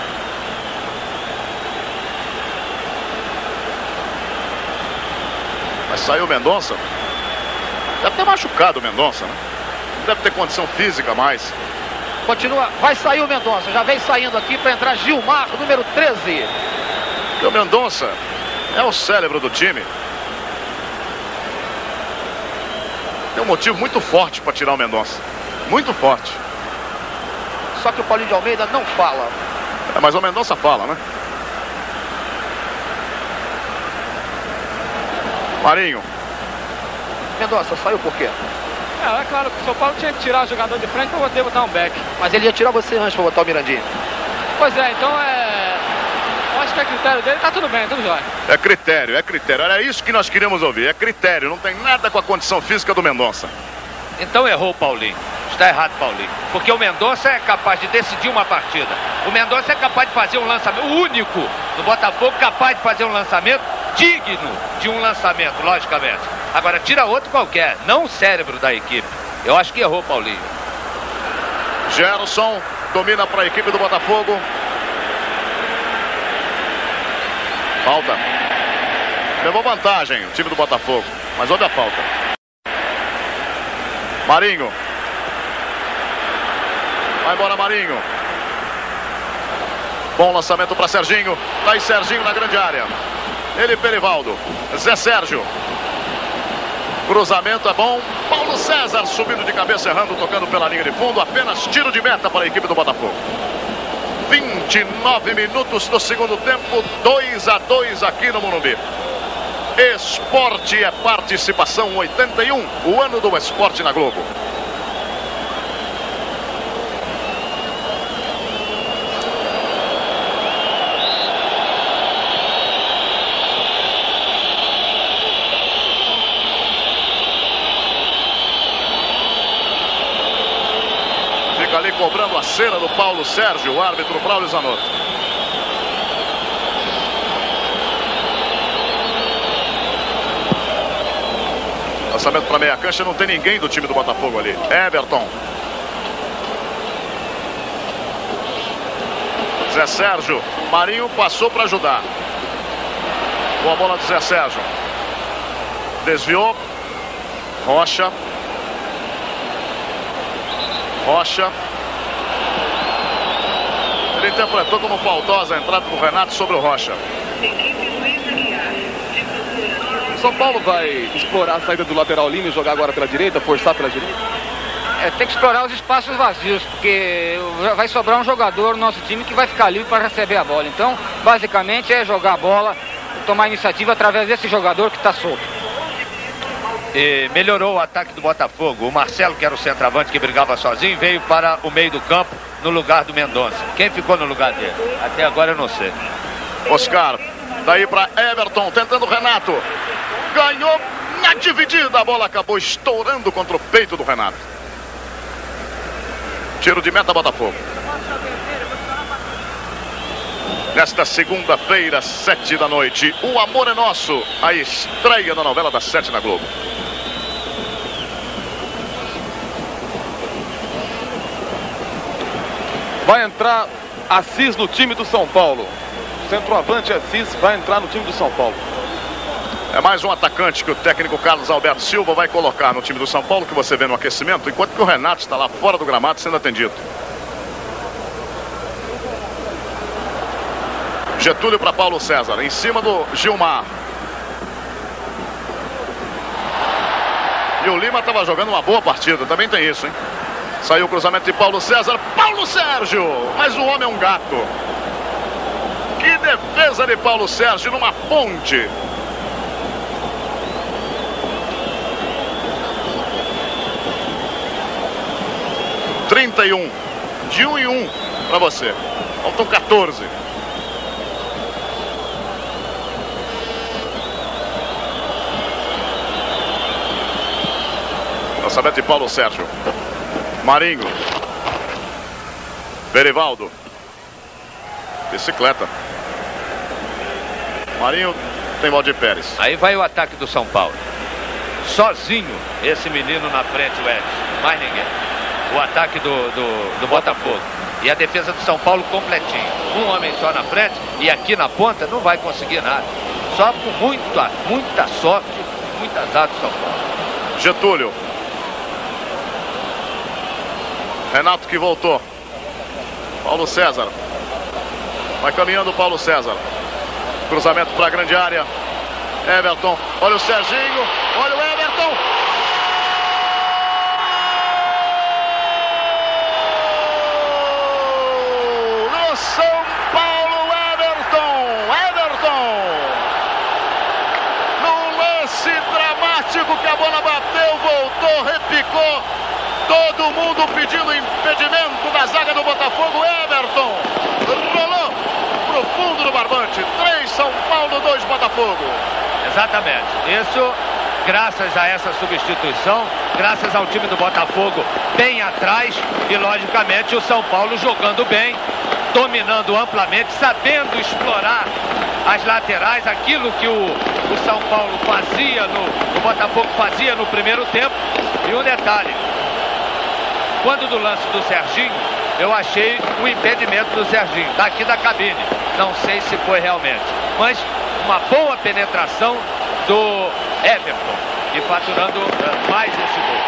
Mas saiu o Mendonça. Deve ter machucado o Mendonça, né? Deve ter condição física mais.
Continua, vai sair o Mendonça. Já vem saindo aqui para entrar Gilmar, número treze.
E o Mendonça é o cérebro do time. Tem um motivo muito forte para tirar o Mendonça. Muito forte.
Só que o Paulinho de Almeida não fala.
É, mas o Mendonça fala, né? Marinho.
Mendonça, saiu por quê?
É, é claro que o São Paulo tinha que tirar o jogador de frente para poder botar um back.
Mas ele ia tirar você antes para botar o Mirandinha.
Pois é, então é... Eu acho que é critério dele, tá tudo bem, tudo jóia.
É critério, é critério. Era isso que nós queríamos ouvir. É critério, não tem nada com a condição física do Mendonça.
Então errou o Paulinho. Está errado, Paulinho. Porque o Mendonça é capaz de decidir uma partida. O Mendonça é capaz de fazer um lançamento. O único do Botafogo capaz de fazer um lançamento digno de um lançamento, logicamente. Agora tira outro qualquer, não o cérebro da equipe. Eu acho que errou, Paulinho.
Gerson domina para a equipe do Botafogo. Falta. Levou vantagem o time do Botafogo, mas houve a falta. Marinho. Vai embora Marinho. Bom lançamento para Serginho. Tá aí Serginho na grande área. Ele, Perivaldo. Zé Sérgio. Cruzamento é bom. Paulo César subindo de cabeça, errando, tocando pela linha de fundo. Apenas tiro de meta para a equipe do Botafogo. vinte e nove minutos do segundo tempo. dois a dois aqui no Morumbi. Esporte é participação, oitenta e um. O ano do esporte na Globo. Ali cobrando a cera do Paulo Sérgio, o árbitro Braulio Zanotto. Lançamento para meia cancha, não tem ninguém do time do Botafogo ali. Everton. Zé Sérgio. Marinho passou para ajudar. Boa bola do Zé Sérgio. Desviou. Rocha. Rocha. Ele interpretou como faltosa a entrada do Renato sobre o Rocha.
São Paulo vai explorar a saída do lateral Lima e jogar agora pela direita, forçar pela direita?
É, tem que explorar os espaços vazios, porque vai sobrar um jogador no nosso time que vai ficar livre para receber a bola. Então, basicamente, é jogar a bola, tomar iniciativa através desse jogador que está solto.
E melhorou o ataque do Botafogo. O Marcelo, que era o centroavante que brigava sozinho, veio para o meio do campo no lugar do Mendonça. Quem ficou no lugar dele? Até agora eu não sei.
Oscar, daí para Everton, tentando o Renato. Ganhou na dividida, a bola acabou estourando contra o peito do Renato. Tiro de meta, Botafogo. Nesta segunda-feira, sete da noite, O Amor é Nosso, a estreia da novela das sete na Globo.
Vai entrar Assis no time do São Paulo. Centroavante Assis vai entrar no time do São Paulo.
É mais um atacante que o técnico Carlos Alberto Silva vai colocar no time do São Paulo, que você vê no aquecimento, enquanto que o Renato está lá fora do gramado sendo atendido. Getúlio para Paulo César, em cima do Gilmar. E o Lima estava jogando uma boa partida, também tem isso, hein? Saiu o cruzamento de Paulo César, Paulo Sérgio! Mas o homem é um gato. Que defesa de Paulo Sérgio numa ponte. trinta e um, de um em um para você. Faltam quatorze. Lançamento de Paulo Sérgio. Marinho. Verivaldo. Bicicleta. Marinho tem Valdir Pérez.
Aí vai o ataque do São Paulo. Sozinho esse menino na frente, o Edson. Mais ninguém. O ataque do, do, do Botafogo. E a defesa do São Paulo completinho. Um homem só na frente e aqui na ponta não vai conseguir nada. Só com muita, muita sorte, muita azar do São Paulo.
Getúlio. Renato que voltou. Paulo César. Vai caminhando o Paulo César. Cruzamento para a grande área. Everton. Olha o Serginho. Olha o Everton. No São Paulo, Everton. Everton. Num lance dramático que a bola bateu, voltou, repicou. Todo mundo pedindo impedimento da zaga do Botafogo. Everton rolou pro fundo do barbante. três São Paulo, dois Botafogo.
Exatamente. Isso graças a essa substituição, graças ao time do Botafogo bem atrás e, logicamente, o São Paulo jogando bem, dominando amplamente, sabendo explorar as laterais, aquilo que o, o São Paulo fazia, no, o Botafogo fazia no primeiro tempo. E um detalhe, quando do lance do Serginho, eu achei o impedimento do Serginho, daqui da cabine. Não sei se foi realmente, mas uma boa penetração do Everton e faturando uh, mais esse gol.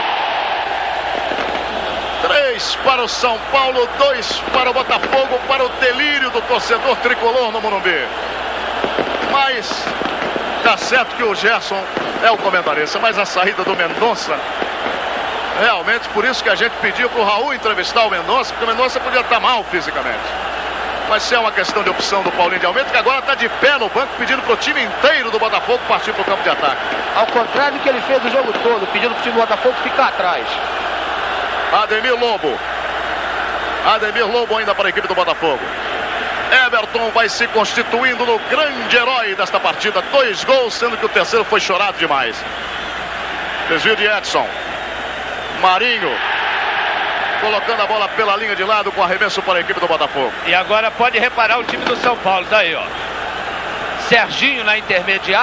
Três para o São Paulo, dois para o Botafogo, para o delírio do torcedor tricolor no Morumbi. Mas tá certo que o Gerson é o comentarista, mas a saída do Mendonça, realmente, por isso que a gente pediu para o Raul entrevistar o Mendonça, porque o Mendonça podia estar mal fisicamente. Mas se é uma questão de opção do Paulinho de Almeida, que agora está de pé no banco, pedindo para o time inteiro do Botafogo partir para o campo de ataque.
Ao contrário do que ele fez o jogo todo, pedindo para o time do Botafogo ficar atrás.
Ademir Lobo. Ademir Lobo ainda para a equipe do Botafogo. Everton vai se constituindo no grande herói desta partida. Dois gols, sendo que o terceiro foi chorado demais. Desvio de Edson. Marinho colocando a bola pela linha de lado com arremesso para a equipe do Botafogo.
E agora pode reparar o time do São Paulo, tá aí, ó. Serginho na intermediária,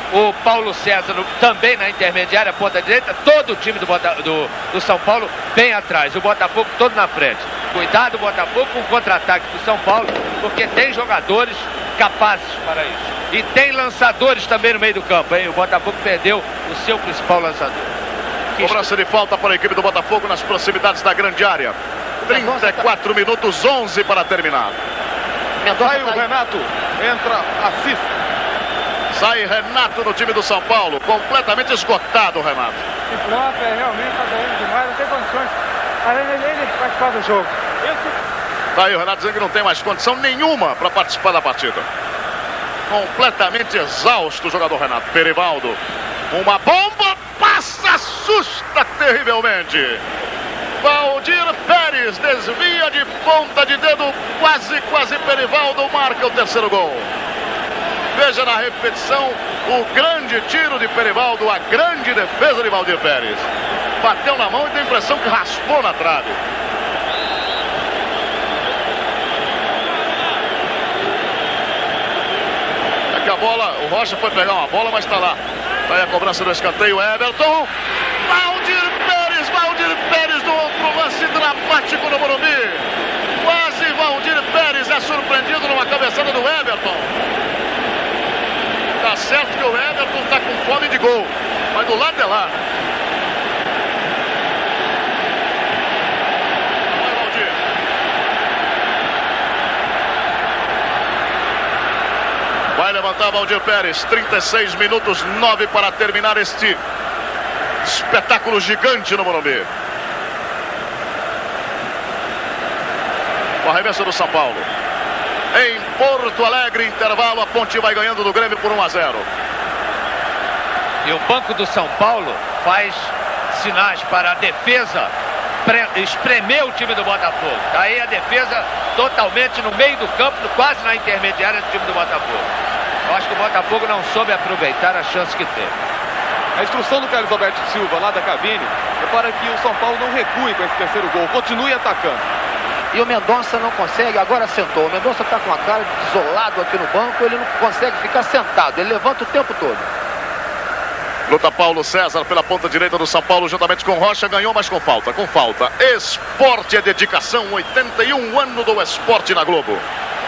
o Paulo César no, também na intermediária, ponta direita, todo o time do, Bota, do, do São Paulo bem atrás, o Botafogo todo na frente. Cuidado, Botafogo, com o contra-ataque do São Paulo, porque tem jogadores capazes para isso. E tem lançadores também no meio do campo, hein? O Botafogo perdeu o seu principal lançador.
Cobrança de falta para a equipe do Botafogo nas proximidades da grande área. trinta e quatro minutos, onze para terminar.
Sai o Renato, entra Assis.
Sai Renato no time do São Paulo, completamente esgotado, Renato.
E pronto, é, realmente está doendo demais, não tem condições. Além dele participar do jogo.
Tá aí o Renato dizendo que não tem mais condição nenhuma para participar da partida. Completamente exausto o jogador Renato. Perivaldo, uma bomba, passa, assusta terrivelmente. Valdir Pérez desvia de ponta de dedo, quase, quase Perivaldo marca o terceiro gol. Veja na repetição o grande tiro de Perivaldo, a grande defesa de Valdir Pérez. Bateu na mão e tem a impressão que raspou na trave. Daqui a bola, o Rocha foi pegar uma bola, mas está lá. Está aí a cobrança do escanteio, Everton. Valdir Pérez, Valdir Pérez do outro lance dramático no Morumbi. Quase Valdir Pérez é surpreendido numa cabeçada do Everton. Tá certo que o Everton está com fome de gol, mas do lado de lá. Vai, Valdir. Vai levantar Valdir Pérez. trinta e seis minutos, nove para terminar este espetáculo gigante no Morumbi. O arremesso do São Paulo. Em Porto Alegre, intervalo, a Ponte vai ganhando do Grêmio por um a zero.
E o banco do São Paulo faz sinais para a defesa espremer o time do Botafogo. Daí a defesa totalmente no meio do campo, quase na intermediária do time do Botafogo. Eu acho que o Botafogo não soube aproveitar a chance que teve.
A instrução do Carlos Alberto Silva lá da cabine é para que o São Paulo não recue com esse terceiro gol, continue atacando.
E o Mendonça não consegue, agora sentou. O Mendonça está com a cara de isolado aqui no banco, ele não consegue ficar sentado, ele levanta o tempo todo.
Luta Paulo César pela ponta direita do São Paulo, juntamente com Rocha, ganhou, mas com falta, com falta. Esporte é dedicação, oitenta e um ano do esporte na Globo.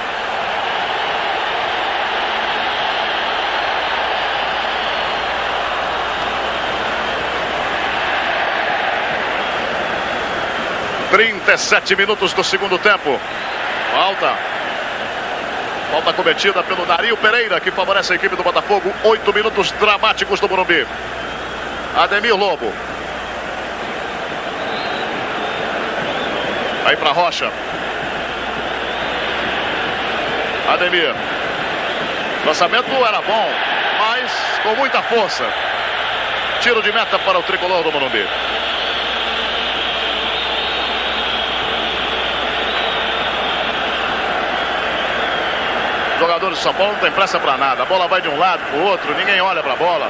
trinta e sete minutos do segundo tempo. Falta. Falta cometida pelo Dario Pereira, que favorece a equipe do Botafogo. Oito minutos dramáticos do Morumbi. Ademir Lobo. Aí para Rocha. Ademir. Lançamento era bom, mas com muita força. Tiro de meta para o tricolor do Morumbi. Jogadores do São Paulo não tem pressa para nada. A bola vai de um lado para o outro, ninguém olha para a bola.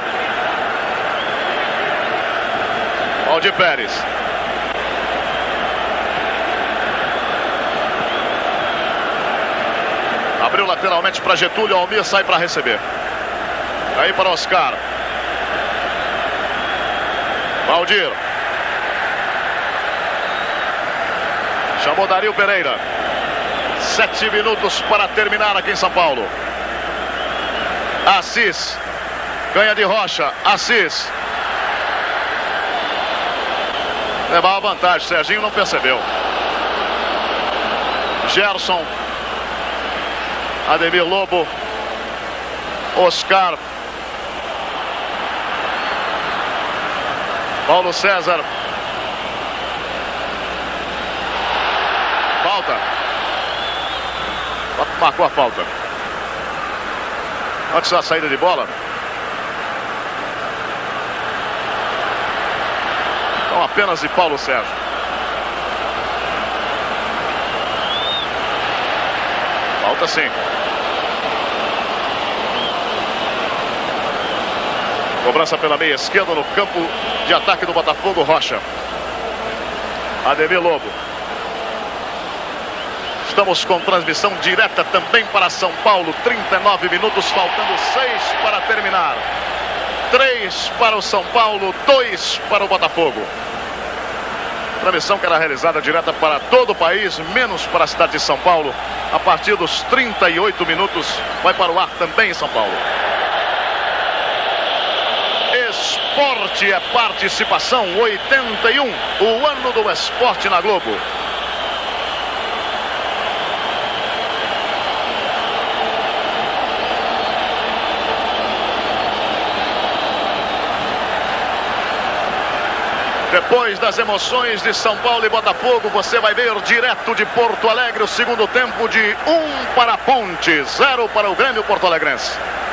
Valdir Pérez. Abriu lateralmente para Getúlio, Almir sai para receber. Aí para Oscar. Valdir. Chamou Dario Pereira. Sete minutos para terminar aqui em São Paulo. Assis. Ganha de Rocha. Assis. Levava vantagem. Serginho não percebeu. Gerson. Ademir Lobo. Oscar. Paulo César. Falta. Marcou a falta. Antes da saída de bola. Então apenas de Paulo Sérgio. Falta sim. Cobrança pela meia esquerda no campo de ataque do Botafogo, Rocha. Ademir Lobo. Estamos com transmissão direta também para São Paulo. trinta e nove minutos, faltando seis para terminar. três para o São Paulo, dois para o Botafogo. Transmissão que era realizada direta para todo o país, menos para a cidade de São Paulo. A partir dos trinta e oito minutos, vai para o ar também em São Paulo. Esporte é participação, oitenta e um, o ano do esporte na Globo. Depois das emoções de São Paulo e Botafogo, você vai ver direto de Porto Alegre o segundo tempo de um para a Ponte, zero para o Grêmio Porto Alegrense.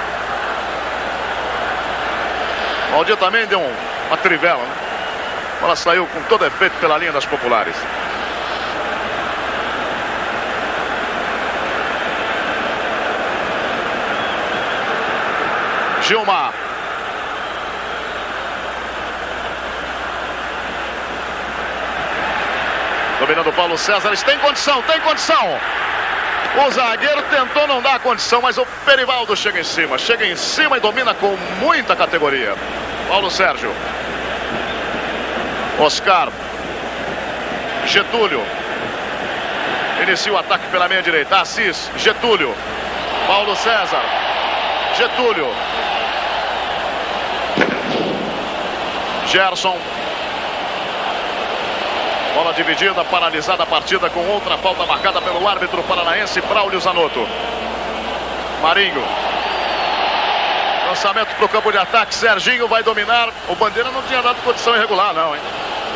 Valdir também deu um, uma trivela, né? Ela saiu com todo efeito pela linha das populares. Gilmar. Dominando o Paulo César, eles têm condição, tem condição. O zagueiro tentou não dar condição, mas o Perivaldo chega em cima. Chega em cima e domina com muita categoria. Paulo Sérgio. Oscar. Getúlio. Inicia o ataque pela meia direita. Assis. Getúlio. Paulo César. Getúlio. Gerson. Bola dividida, paralisada a partida com outra falta marcada pelo árbitro paranaense Braulio Zanotto. Marinho. Lançamento para o campo de ataque. Serginho vai dominar. O Bandeira não tinha dado condição irregular, não, hein?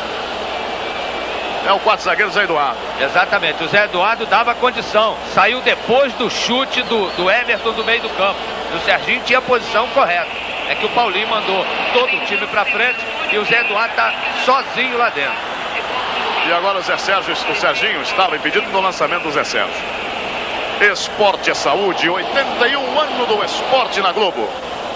É o quarto zagueiro Zé Eduardo.
Exatamente, o Zé Eduardo dava condição. Saiu depois do chute do, do Everton do meio do campo. E o Serginho tinha a posição correta. É que o Paulinho mandou todo o time para frente e o Zé Eduardo está sozinho lá dentro.
E agora o Zé Sérgio, o Serginho estava impedido no lançamento do Zé Sérgio. Esporte é saúde, oitenta e um ano do esporte na Globo.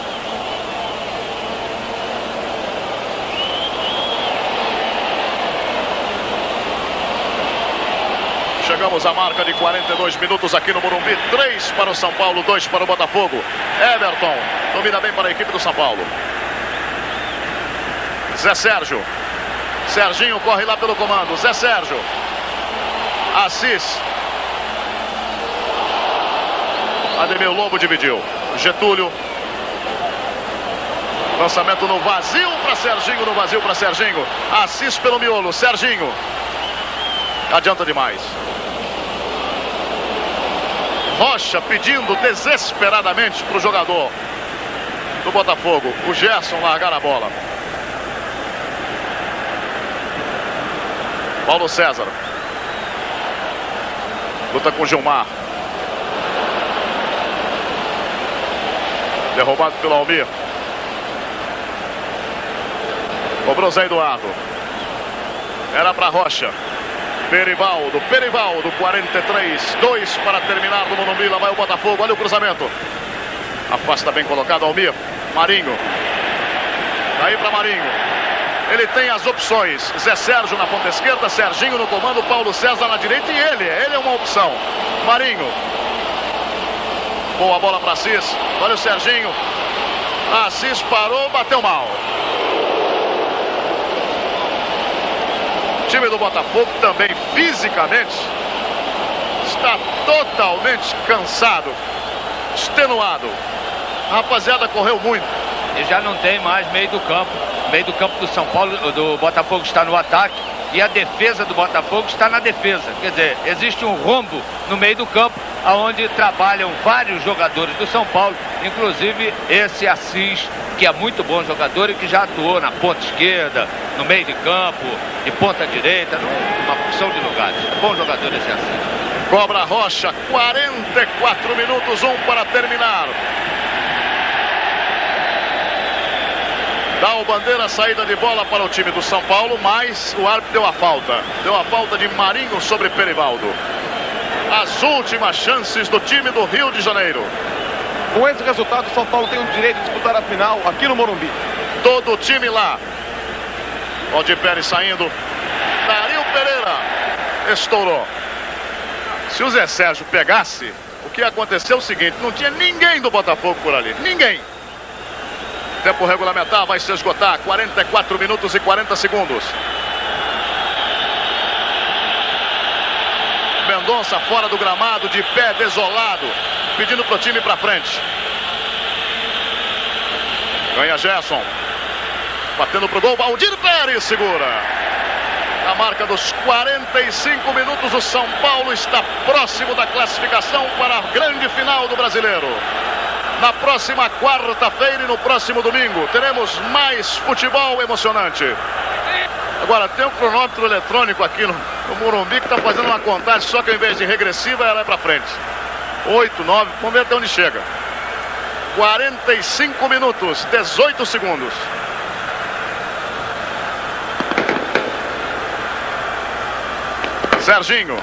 Chegamos à marca de quarenta e dois minutos aqui no Morumbi. três para o São Paulo, dois para o Botafogo. Everton domina bem para a equipe do São Paulo. Zé Sérgio. Serginho corre lá pelo comando. Zé Sérgio. Assis. Ademir Lobo dividiu. Getúlio. Lançamento no vazio para Serginho. No vazio para Serginho. Assis pelo miolo. Serginho. Adianta demais. Rocha pedindo desesperadamente para o jogador do Botafogo, o Gerson, largar a bola. Paulo César. Luta com Gilmar. Derrubado pelo Almir. Cobrou Zé Eduardo. Era para Rocha. Perivaldo, Perivaldo, quarenta e três, dois para terminar no Morumbi. Lá vai o Botafogo, olha o cruzamento. Afasta bem colocado Almir. Marinho. Aí para Marinho. Ele tem as opções. Zé Sérgio na ponta esquerda, Serginho no comando, Paulo César na direita e ele. Ele é uma opção. Marinho. Boa bola para Assis. Olha o Serginho. Assis parou, bateu mal. O time do Botafogo também fisicamente está totalmente cansado, extenuado. A rapaziada correu muito.
E já não tem mais meio do campo. O meio do campo do São Paulo, do Botafogo está no ataque e a defesa do Botafogo está na defesa. Quer dizer, existe um rombo no meio do campo, onde trabalham vários jogadores do São Paulo, inclusive esse Assis, que é muito bom jogador e que já atuou na ponta esquerda, no meio de campo, de ponta direita, numa porção de lugares. Bom jogador esse Assis.
Cobra Rocha, quarenta e quatro minutos, um para terminar. Dá o Bandeira, saída de bola para o time do São Paulo, mas o árbitro deu a falta. Deu a falta de Marinho sobre Perivaldo. As últimas chances do time do Rio de Janeiro.
Com esse resultado, o São Paulo tem o direito de disputar a final aqui no Morumbi.
Todo o time lá. Valdir Pérez saindo. Dario Pereira estourou. Se o Zé Sérgio pegasse, o que aconteceu é o seguinte: não tinha ninguém do Botafogo por ali. Ninguém. Tempo regulamentar vai se esgotar. quarenta e quatro minutos e quarenta segundos. Mendonça fora do gramado, de pé, desolado, pedindo pro time pra frente. Ganha Gerson. Batendo pro gol, Valdir Pérez segura. Na marca dos quarenta e cinco minutos, o São Paulo está próximo da classificação para a grande final do Brasileiro. Na próxima quarta-feira e no próximo domingo teremos mais futebol emocionante. Agora tem um cronômetro eletrônico aqui no, no Morumbi que está fazendo uma contagem, só que ao invés de regressiva ela é para frente. oito, nove, vamos ver até onde chega. quarenta e cinco minutos, dezoito segundos. Serginho.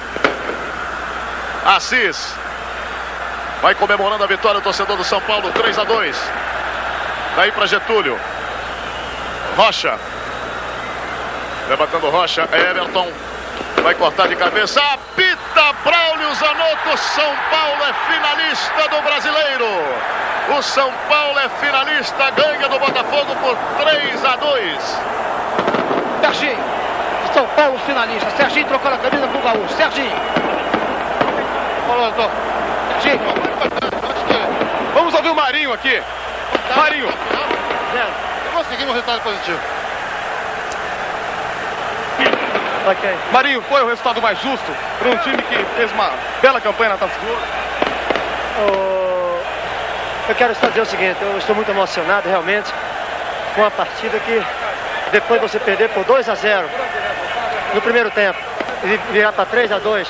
Assis. Vai comemorando a vitória do torcedor do São Paulo, três a dois. Daí para Getúlio. Rocha. Levantando Rocha, Everton. Vai cortar de cabeça. Apita Braulio Zanotto. São Paulo é finalista do Brasileiro. O São Paulo é finalista, ganha do Botafogo por três a dois.
Serginho. São Paulo finalista. Serginho trocando a camisa pro Gaúcho. Serginho.
Falou, doutor.
Serginho.
Vamos ouvir o Marinho aqui. Marinho.
Conseguimos um resultado positivo.
Ok.
Marinho, foi o resultado mais justo para um time que fez uma bela campanha na Taça de Ouro?
Oh, eu quero só dizer o seguinte, eu estou muito emocionado realmente com a partida que depois você perder por dois a zero no primeiro tempo e virar para três a dois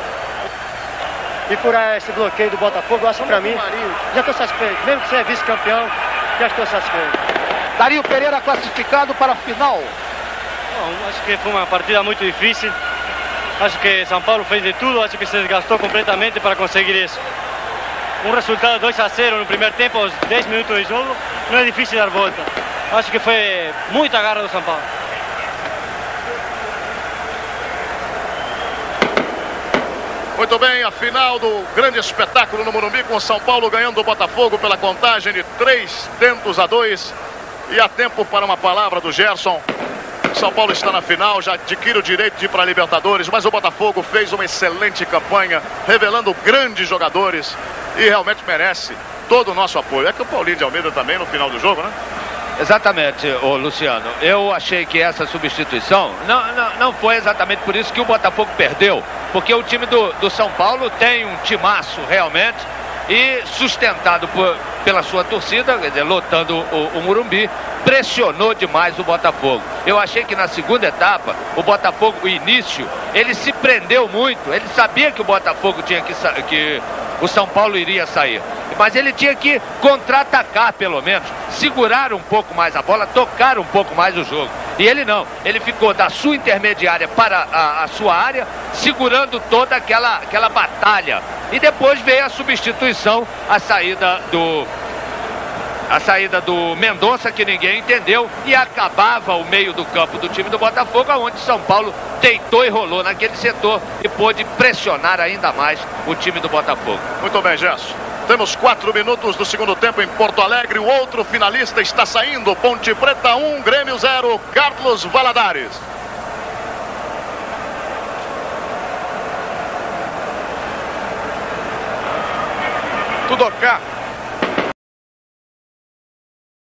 e furar esse bloqueio do Botafogo, eu acho que para mim já estou satisfeito, mesmo que seja vice-campeão, já estou satisfeito.
Dario Pereira classificado para a final.
Bom, acho que foi uma partida muito difícil. Acho que São Paulo fez de tudo, acho que se desgastou completamente para conseguir isso. Um resultado dois a zero no primeiro tempo, aos dez minutos de jogo, não é difícil dar volta. Acho que foi muita garra do São Paulo.
Muito bem, a final do grande espetáculo no Morumbi, com o São Paulo ganhando o Botafogo pela contagem de três tentos a dois. E há tempo para uma palavra do Gerson. São Paulo está na final, já adquire o direito de ir para a Libertadores, mas o Botafogo fez uma excelente campanha, revelando grandes jogadores e realmente merece todo o nosso apoio. É que o Paulinho de Almeida também no final do jogo, né?
Exatamente, ô Luciano. Eu achei que essa substituição não, não, não foi exatamente por isso que o Botafogo perdeu, porque o time do, do São Paulo tem um timaço realmente e sustentado por, pela sua torcida, quer dizer, lotando o, o Morumbi, pressionou demais o Botafogo. Eu achei que na segunda etapa, o Botafogo, o início, ele se prendeu muito, ele sabia que o Botafogo tinha que, que o São Paulo iria sair, mas ele tinha que contra-atacar pelo menos, segurar um pouco mais a bola, tocar um pouco mais o jogo. E ele não, ele ficou da sua intermediária para a, a sua área, segurando toda aquela, aquela batalha. E depois veio a substituição, a saída do... A saída do Mendonça, que ninguém entendeu, e acabava o meio do campo do time do Botafogo, onde São Paulo deitou e rolou naquele setor e pôde pressionar ainda mais o time do Botafogo.
Muito bem, Gerson. Temos quatro minutos do segundo tempo em Porto Alegre. O outro finalista está saindo. Ponte Preta um, Grêmio zero, Carlos Valadares.
Tudo ok.